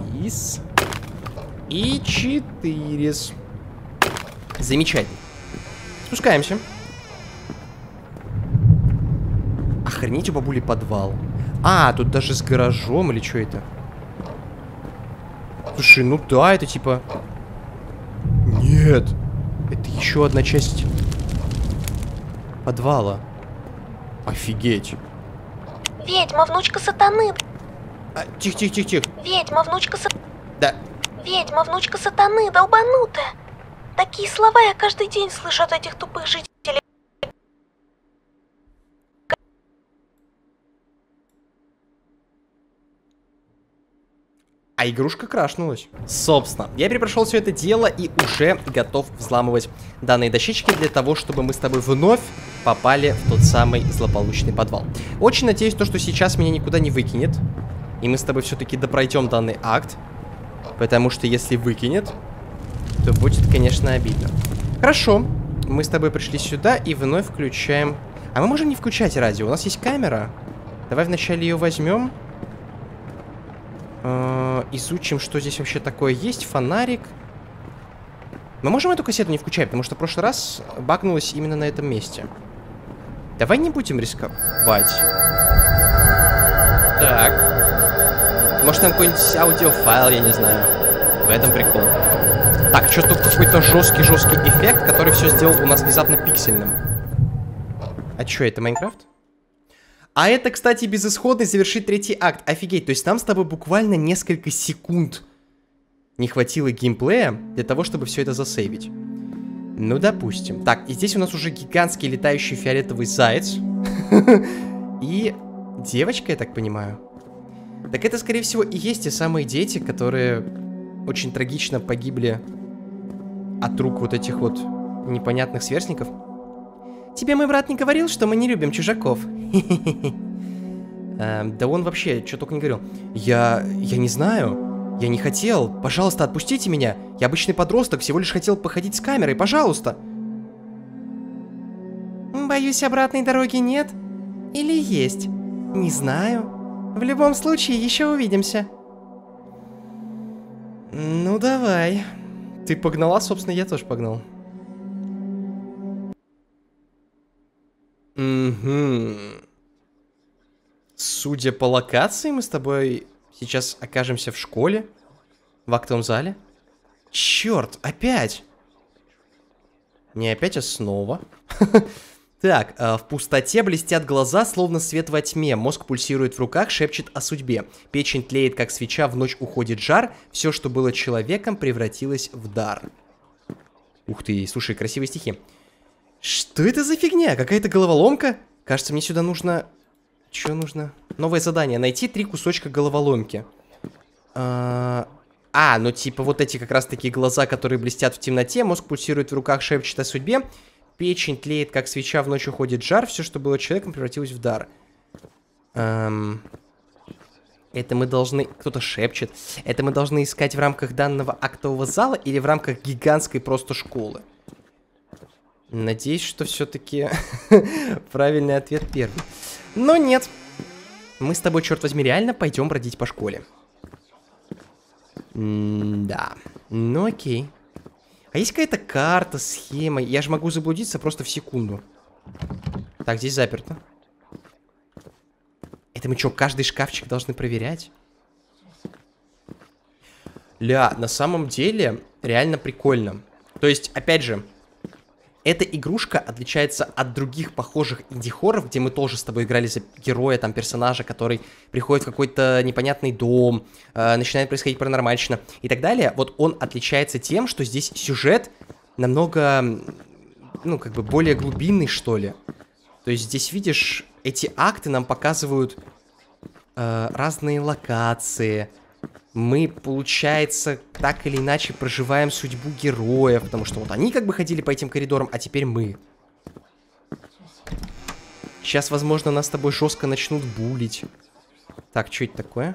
И 4. Замечательно. Спускаемся. Охренеть, у бабули подвал. А, тут даже с гаражом или что это? Слушай, ну да, это типа... Нет. Это еще одна часть подвала. Офигеть. Ведьма, внучка сатаны. Тихо. Ведьма, внучка сатаны. Да. Ведьма, внучка сатаны, долбанутая. Такие слова я каждый день слышу от этих тупых жителей. А игрушка крашнулась. Собственно, я перепрошел все это дело и уже готов взламывать данные дощечки для того, чтобы мы с тобой вновь попали в тот самый злополучный подвал. Очень надеюсь, что сейчас меня никуда не выкинет. И мы с тобой все-таки допройдем данный акт. Потому что если выкинет, то будет, конечно, обидно. Хорошо. Мы с тобой пришли сюда и вновь включаем... А мы можем не включать радио. У нас есть камера. Давай вначале ее возьмем. Изучим, что здесь вообще такое есть. Фонарик. Мы можем эту кассету не включать, потому что в прошлый раз багнулось именно на этом месте. Давай не будем рисковать. Так. Может, там какой-нибудь аудиофайл, я не знаю. В этом прикол. Так, что-то какой-то жесткий эффект, который все сделал у нас внезапно пиксельным. А что, это Майнкрафт? А это, кстати, безысходность завершить третий акт. Офигеть, то есть нам с тобой буквально несколько секунд не хватило геймплея для того, чтобы все это засейвить. Ну, допустим. Так, и здесь у нас уже гигантский летающий фиолетовый заяц. И девочка, я так понимаю. Так это, скорее всего, и есть те самые дети, которые очень трагично погибли от рук вот этих вот непонятных сверстников. Тебе мой брат не говорил, что мы не любим чужаков? Да он вообще, что только не говорил. Я не знаю. Я не хотел. Пожалуйста, отпустите меня. Я обычный подросток, всего лишь хотел походить с камерой. Пожалуйста. Боюсь, обратной дороги нет. Или есть? Не знаю. В любом случае, еще увидимся. Ну, давай. Ты погнала, собственно, я тоже погнал. Угу. Судя по локации, мы с тобой сейчас окажемся в школе, в актовом зале. Черт, опять! Не опять, а снова. Так, в пустоте блестят глаза, словно свет во тьме. Мозг пульсирует в руках, шепчет о судьбе. Печень тлеет, как свеча, в ночь уходит жар. Все, что было человеком, превратилось в дар. Ух ты, слушай, красивые стихи. Что это за фигня? Какая-то головоломка? Кажется, мне сюда нужно... Что нужно? Новое задание. Найти 3 кусочка головоломки. Ну типа вот эти как раз такие глаза, которые блестят в темноте. Мозг пульсирует в руках, шепчет о судьбе. Печень тлеет, как свеча, в ночь уходит жар. Все, что было человеком, превратилось в дар. Это мы должны... Кто-то шепчет. Это мы должны искать в рамках данного актового зала или в рамках гигантской просто школы? Надеюсь, что все-таки правильный ответ первый. Но нет. Мы с тобой, черт возьми, реально пойдем бродить по школе. Да. Ну окей. А есть какая-то карта, схема? Я же могу заблудиться просто в секунду. Так, здесь заперто. Это мы что, каждый шкафчик должны проверять? Ля, на самом деле, реально прикольно. То есть, опять же, эта игрушка отличается от других похожих инди-хорроров, где мы тоже с тобой играли за героя, там, персонажа, который приходит в какой-то непонятный дом, начинает происходить паранормальщина и так далее. Вот он отличается тем, что здесь сюжет намного, ну, как бы более глубинный, что ли. То есть здесь, видишь, эти акты нам показывают разные локации. Мы, получается, так или иначе проживаем судьбу героев, потому что вот они как бы ходили по этим коридорам, а теперь мы. Сейчас, возможно, нас с тобой жестко начнут булить. Так, что это такое?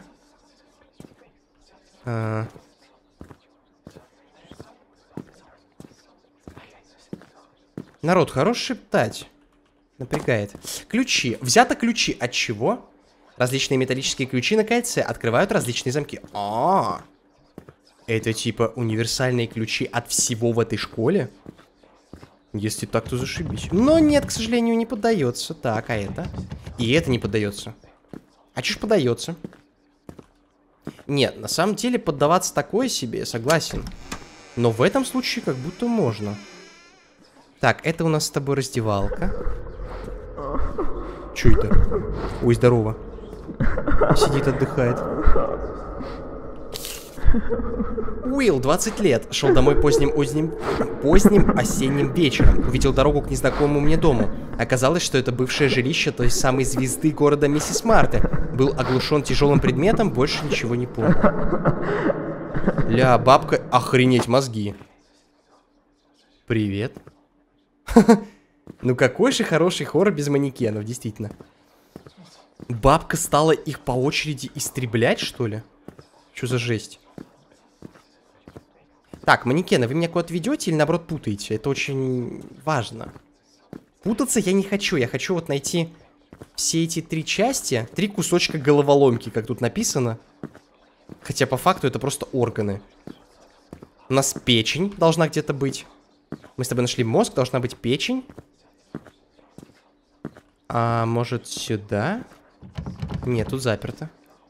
Народ, хорош шептать. Напрягает. Ключи. Взято ключи. От чего? Различные металлические ключи на кольце открывают различные замки. Это типа универсальные ключи от всего в этой школе? Если так, то зашибись. Но нет, к сожалению, не поддается. Так, а это? И это не поддается. А чё ж поддается? Нет, на самом деле поддаваться такое себе, согласен. Но в этом случае как будто можно. Так, это у нас с тобой раздевалка. Чё это? Ой, здорово. Сидит, отдыхает. Уилл, 20 лет. Шел домой поздним осенним вечером. Увидел дорогу к незнакомому мне дому. Оказалось, что это бывшее жилище той самой звезды города Миссис Марты. Был оглушен тяжелым предметом, больше ничего не помню. Ля, бабка, охренеть, мозги. Привет. Ну какой же хороший хоррор без манекенов, действительно. Бабка стала их по очереди истреблять, что ли? Что за жесть? Так, манекены, вы меня куда-то ведете или наоборот путаете? Это очень важно. Путаться я не хочу. Я хочу вот найти все эти 3 части, 3 кусочка головоломки, как тут написано. Хотя по факту это просто органы. У нас печень должна где-то быть. Мы с тобой нашли мозг, должна быть печень. А может сюда? Нет, тут заперто.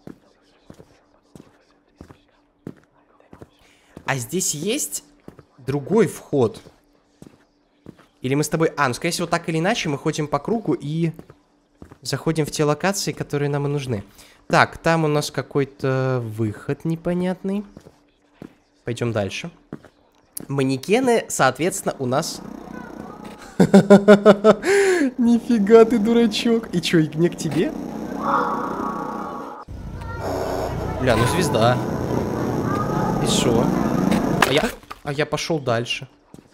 А здесь есть другой вход. Или мы с тобой... А, ну скорее всего так или иначе мы ходим по кругу и заходим в те локации, которые нам и нужны. Так, там у нас какой-то выход непонятный. Пойдем дальше. Манекены, соответственно, у нас... Нифига ты, дурачок. И чё, и мне к тебе? Бля, ну звезда. И шо? А я пошел дальше.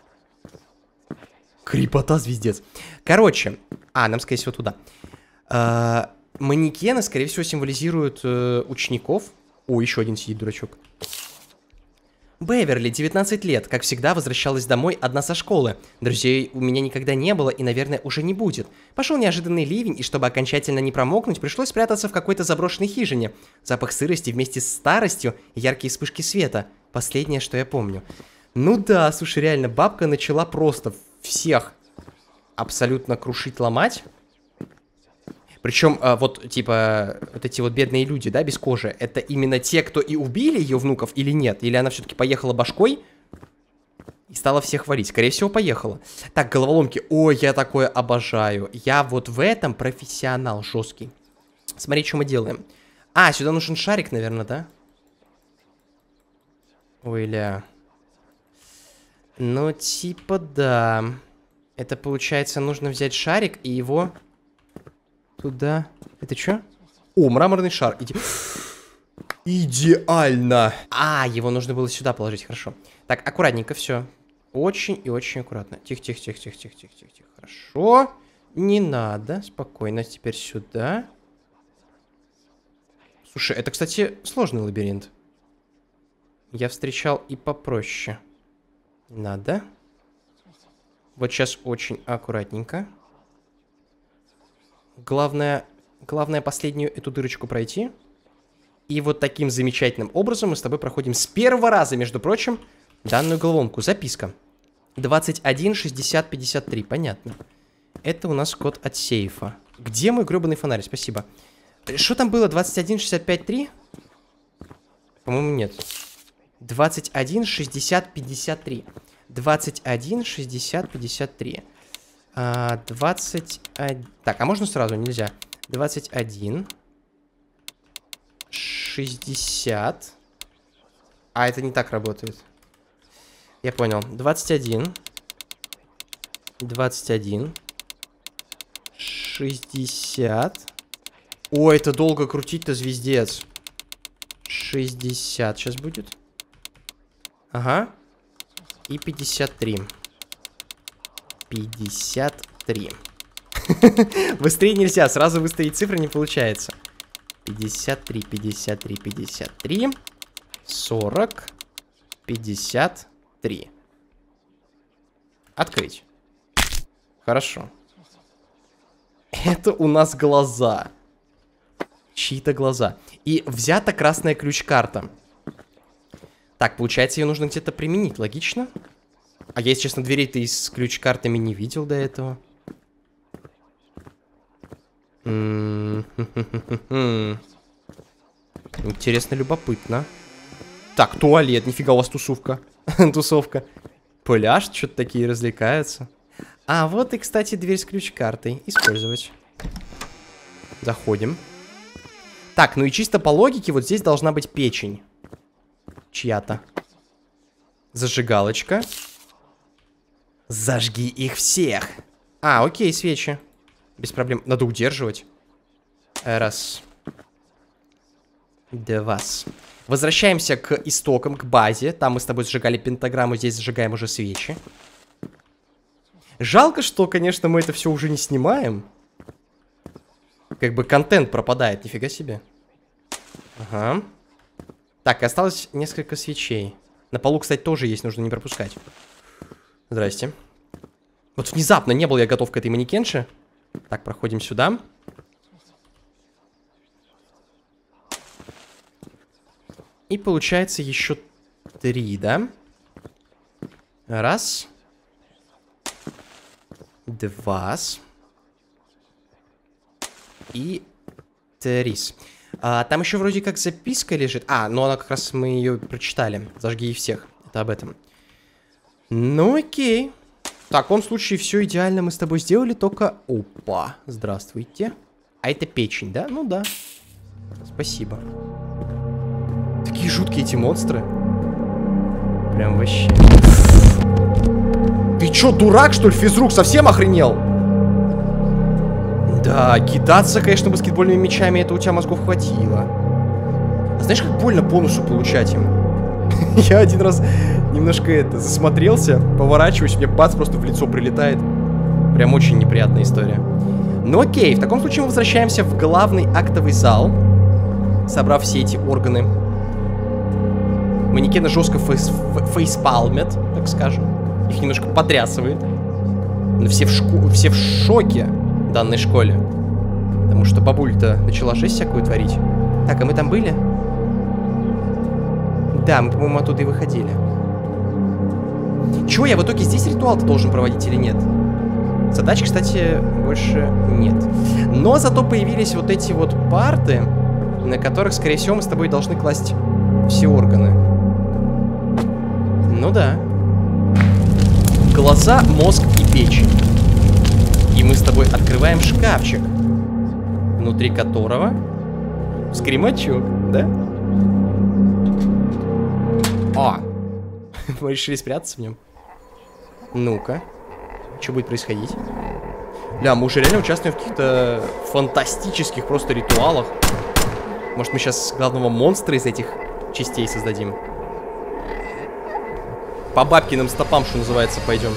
Крепота, звездец. Короче, нам, скорее всего, туда. Манекены, скорее всего, символизируют учеников. О, еще один сидит, дурачок. Беверли, 19 лет, как всегда, возвращалась домой одна со школы. Друзей у меня никогда не было и, наверное, уже не будет. Пошел неожиданный ливень, и чтобы окончательно не промокнуть, пришлось спрятаться в какой-то заброшенной хижине. Запах сырости вместе с старостью и яркие вспышки света. Последнее, что я помню. Ну да, слушай, реально, бабка начала просто всех абсолютно крушить, ломать. Причем, вот, типа, вот эти вот бедные люди, да, без кожи, это именно те, кто и убили ее внуков или нет? Или она все-таки поехала башкой и стала всех варить? Скорее всего, поехала. Так, головоломки. Ой, я такое обожаю. Я вот в этом профессионал жесткий. Смотри, что мы делаем. А, сюда нужен шарик, наверное, да? Ой, ля. Ну, типа, да. Это, получается, нужно взять шарик и его... Туда. Это что? О, мраморный шар. Идеально. Его нужно было сюда положить, хорошо. Так, аккуратненько, все. Очень и очень аккуратно. Тихо, тихо, тихо, тихо, тихо, тихо, тихо, тихо. Хорошо. Не надо. Спокойно. Теперь сюда. Слушай, это, кстати, сложный лабиринт. Я встречал и попроще. Надо. Вот сейчас очень аккуратненько. Главное последнюю эту дырочку пройти. И вот таким замечательным образом мы с тобой проходим с первого раза, между прочим, данную головоломку. Записка. 21 60 53. Понятно. Это у нас код от сейфа. Где мой гребаный фонарь? Спасибо. Что там было? 21 65 3? По-моему, нет. 21 60 53. 21 60 53. 21... Так, а можно сразу? Нельзя. 21 60. А, это не так работает. Я понял. 21 21 60. Ой, это долго крутить-то, звездец. 60 сейчас будет. Ага. И 53. 53. Быстрее нельзя, сразу выставить цифры не получается. 53, 53, 53. 40. 53. Открыть. Хорошо. Это у нас глаза. Чьи-то глаза. И взята красная ключ-карта. Так, получается, ее нужно где-то применить. Логично? А я, если честно, дверей-то и с ключ-картами не видел до этого. Интересно, любопытно. Так, туалет. Нифига у вас тусовка. Тусовка. Пляж, что-то такие развлекаются. А, вот и, кстати, дверь с ключ-картой. Использовать. Заходим. Так, ну и чисто по логике вот здесь должна быть печень. Чья-то. Зажигалочка. Зажги их всех. А, окей, свечи. Без проблем. Надо удерживать. Раз. Два. Возвращаемся к истокам, к базе. Там мы с тобой сжигали пентаграмму, здесь зажигаем уже свечи. Жалко, что, конечно, мы это все уже не снимаем. Как бы контент пропадает, нифига себе. Ага. Так, осталось несколько свечей. На полу, кстати, тоже есть, нужно не пропускать. Здрасте. Вот внезапно не был я готов к этой манекенше. Так, проходим сюда. И получается еще 3, да? Раз. Два. И 3. Там еще вроде как записка лежит. Ну она как раз, мы ее прочитали. Зажги их всех. Это об этом. Ну окей. В таком случае все идеально мы с тобой сделали, только... Опа, здравствуйте. А это печень, да? Ну да. Спасибо. Такие жуткие эти монстры. Прям вообще. Ты чё, дурак, что ли, физрук? Совсем охренел? Да, кидаться, конечно, баскетбольными мячами, это у тебя мозгов хватило. А знаешь, как больно по носу получать им? Я один раз немножко засмотрелся, поворачиваюсь, мне бац, просто в лицо прилетает. Прям очень неприятная история. Ну окей, в таком случае мы возвращаемся в главный актовый зал, собрав все эти органы. Манекены жестко фейспалмят, так скажем. Их немножко потрясывает. Но все в шоке в данной школе. Потому что бабуль-то начала жесть всякую творить. Так, а мы там были? Да, мы, по-моему, оттуда и выходили. Чего, я в итоге здесь ритуал-то должен проводить или нет? Задач, кстати, больше нет. Но зато появились вот эти вот парты, на которых, скорее всего, мы с тобой должны класть все органы. Ну да. Глаза, мозг и печень. И мы с тобой открываем шкафчик, внутри которого скримачок, да? Мы решили спрятаться в нем. Ну-ка. Что будет происходить? Бля, мы уже реально участвуем в каких-то фантастических просто ритуалах. Может, мы сейчас главного монстра из этих частей создадим? По бабкиным стопам, что называется, пойдем.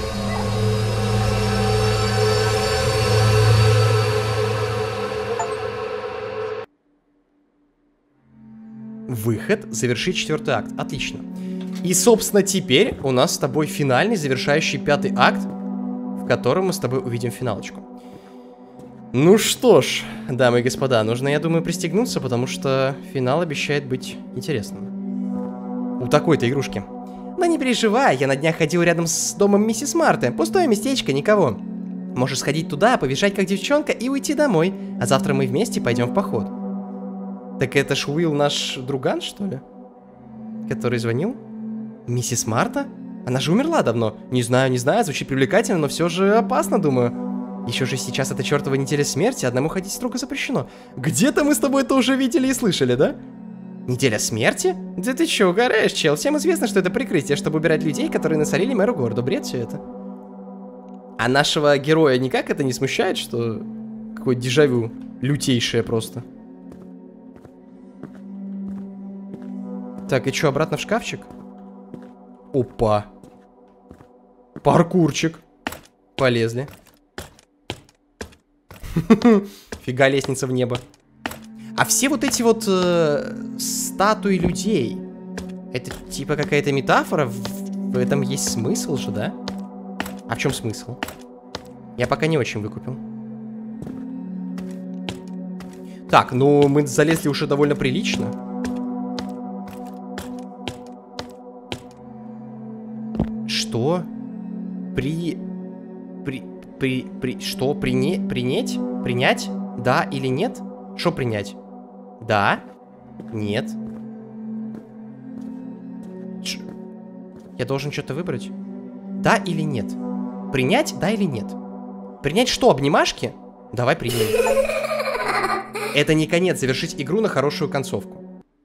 Выход. Завершить 4-й акт. Отлично. И, собственно, теперь у нас с тобой финальный, завершающий 5-й акт, в котором мы с тобой увидим финалочку. Ну что ж, дамы и господа, нужно, я думаю, пристегнуться, потому что финал обещает быть интересным. У такой-то игрушки. Да не переживай, я на днях ходил рядом с домом миссис Марты. Пустое местечко, никого. Можешь сходить туда, побежать как девчонка и уйти домой. А завтра мы вместе пойдем в поход. Так это ж Уилл наш друган, что ли? Который звонил? Миссис Марта? Она же умерла давно. Не знаю, звучит привлекательно, но все же опасно, думаю. Еще же сейчас это чертова неделя смерти, одному ходить строго запрещено. Где-то мы с тобой это уже видели и слышали, да? Неделя смерти? Да ты че, угораешь, чел? Всем известно, что это прикрытие, чтобы убирать людей, которые насолили мэру города. Бред все это. А нашего героя никак это не смущает, что... Какое дежавю лютейшее просто. Так, и что, обратно в шкафчик? Опа. Паркурчик. Полезли. Фига лестница в небо. А все вот эти вот статуи людей, это типа какая-то метафора? В этом есть смысл же, да? А в чем смысл? Я пока не очень выкупил. Так, ну мы залезли уже довольно прилично. Что? Что? Принять? Принять? Да или нет? Что принять? Да? Нет? Я должен что-то выбрать? Да или нет? Принять? Да или нет? Принять что, обнимашки? Давай примем. Это не конец, завершить игру на хорошую концовку.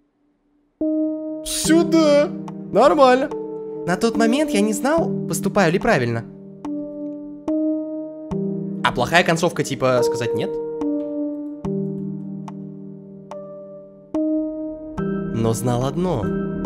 Сюда. Нормально. На тот момент я не знал, поступаю ли правильно. А плохая концовка, типа, сказать нет? Но знал одно.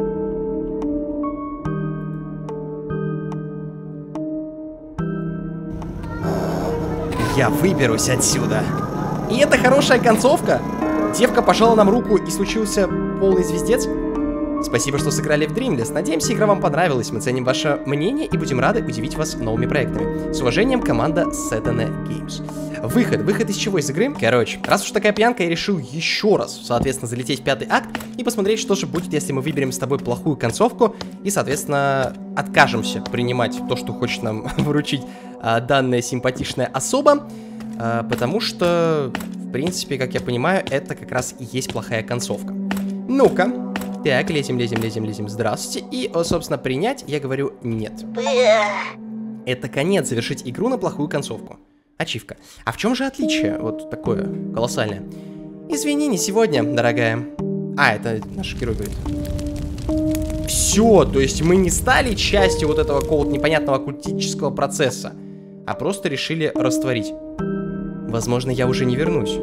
Я выберусь отсюда. И это хорошая концовка. Девка пожала нам руку и случился полный звездец. Спасибо, что сыграли в Dreamless. Надеемся, игра вам понравилась. Мы ценим ваше мнение и будем рады удивить вас новыми проектами. С уважением, команда Setane Games. Выход из чего из игры? Короче, раз уж такая пьянка, я решил еще раз, соответственно, залететь в 5-й акт и посмотреть, что же будет, если мы выберем с тобой плохую концовку и, соответственно, откажемся принимать то, что хочет нам вручить данная симпатичная особа, потому что, в принципе, как я понимаю, это как раз и есть плохая концовка. Ну-ка. Так, лезем. Здравствуйте. И, собственно, принять я говорю нет. Это конец, завершить игру на плохую концовку. Ачивка. А в чем же отличие? Вот такое колоссальное. Извини, не сегодня, дорогая. А, это наш герой говорит. Все, то есть мы не стали частью вот этого какого-то непонятного оккультического процесса, а просто решили растворить. Возможно, я уже не вернусь.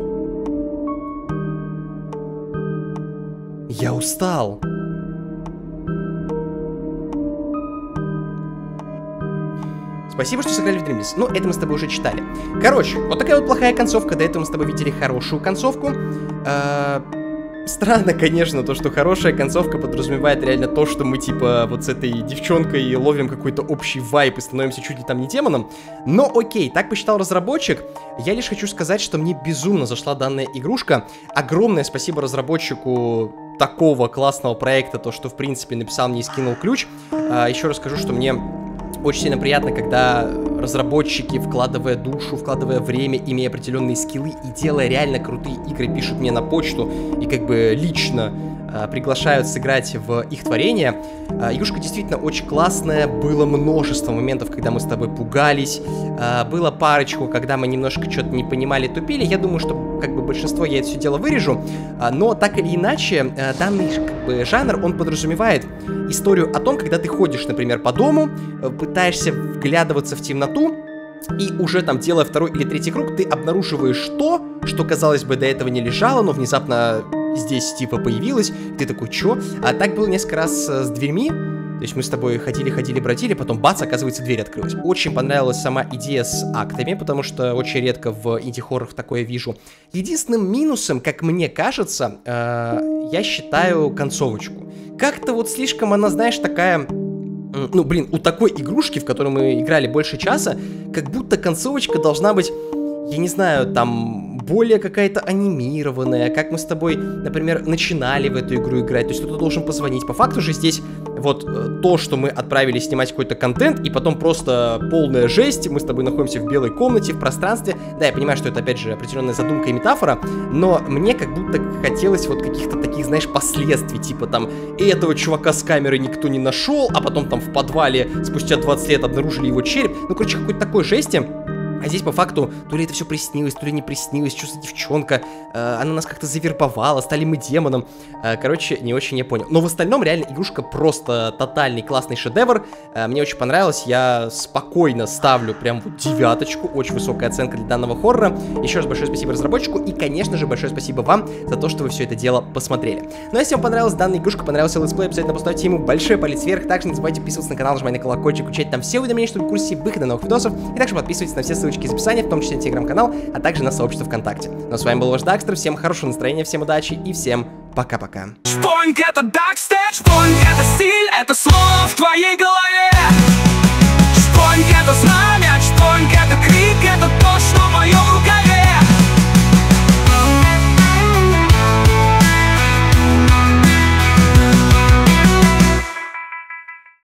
Я устал. Спасибо, что сыграли в Dreamless. Ну, это мы с тобой уже читали. Короче, вот такая вот плохая концовка. До этого мы с тобой видели хорошую концовку. Странно, конечно, то, что хорошая концовка подразумевает реально то, что мы, типа, вот с этой девчонкой ловим какой-то общий вайб и становимся чуть ли там не демоном. Но окей, так посчитал разработчик. Я лишь хочу сказать, что мне безумно зашла данная игрушка. Огромное спасибо разработчику такого классного проекта, то, что, в принципе, написал мне и скинул ключ. Еще раз скажу, что мне очень сильно приятно, когда разработчики, вкладывая душу, вкладывая время, имея определенные скиллы и делая реально крутые игры, пишут мне на почту и как бы лично приглашают сыграть в их творение. Игрушка действительно очень классная, было множество моментов, когда мы с тобой пугались, было парочку, когда мы немножко что-то не понимали, тупили. Я думаю, что как бы большинство я это все дело вырежу, но так или иначе, данный как бы жанр, он подразумевает историю о том, когда ты ходишь, например, по дому, пытаешься вглядываться в темноту, и уже там, делая второй или третий круг, ты обнаруживаешь то, что, казалось бы, до этого не лежало, но внезапно здесь типа появилось, ты такой, чё? А так было несколько раз с дверьми, то есть мы с тобой ходили, бродили, потом бац, оказывается, дверь открылась. Очень понравилась сама идея с актами, потому что очень редко в инди-хоррорах такое вижу. Единственным минусом, как мне кажется, я считаю концовочку. Как-то вот слишком она, знаешь, такая... Ну, блин, у такой игрушки, в которой мы играли больше часа, как будто концовочка должна быть, я не знаю, там... более какая-то анимированная, как мы с тобой, например, начинали в эту игру играть, то есть кто-то должен позвонить. По факту же здесь вот то, что мы отправились снимать какой-то контент, и потом просто полная жесть, мы с тобой находимся в белой комнате, в пространстве. Да, я понимаю, что это, опять же, определенная задумка и метафора, но мне как будто хотелось вот каких-то таких, знаешь, последствий, типа там, этого чувака с камерой никто не нашел, а потом там в подвале спустя 20 лет обнаружили его череп. Ну, короче, какой-то такой жести. А здесь по факту, то ли это все приснилось, то ли не приснилось, что за девчонка, она нас как-то завербовала, стали мы демоном. Короче, не очень я понял. Но в остальном реально игрушка просто тотальный классный шедевр. Мне очень понравилось, я спокойно ставлю прям вот 9, очень высокая оценка для данного хоррора. Еще раз большое спасибо разработчику и, конечно же, большое спасибо вам за то, что вы все это дело посмотрели. Ну а если вам понравилась данная игрушка, понравился летсплей, обязательно поставьте ему большой палец вверх. Также не забывайте подписываться на канал, нажимать на колокольчик, включать там все уведомления, чтобы в курсе выхода новых видосов. И также подписывайтесь на все ссылочки из описания, в том числе на телеграм-канал, а также на сообщество ВКонтакте. Ну а с вами был ваш Дакстер, всем хорошего настроения, всем удачи и всем пока-пока. Шпонг — это Дакстер, шпонг — это стиль, это слово в твоей голове.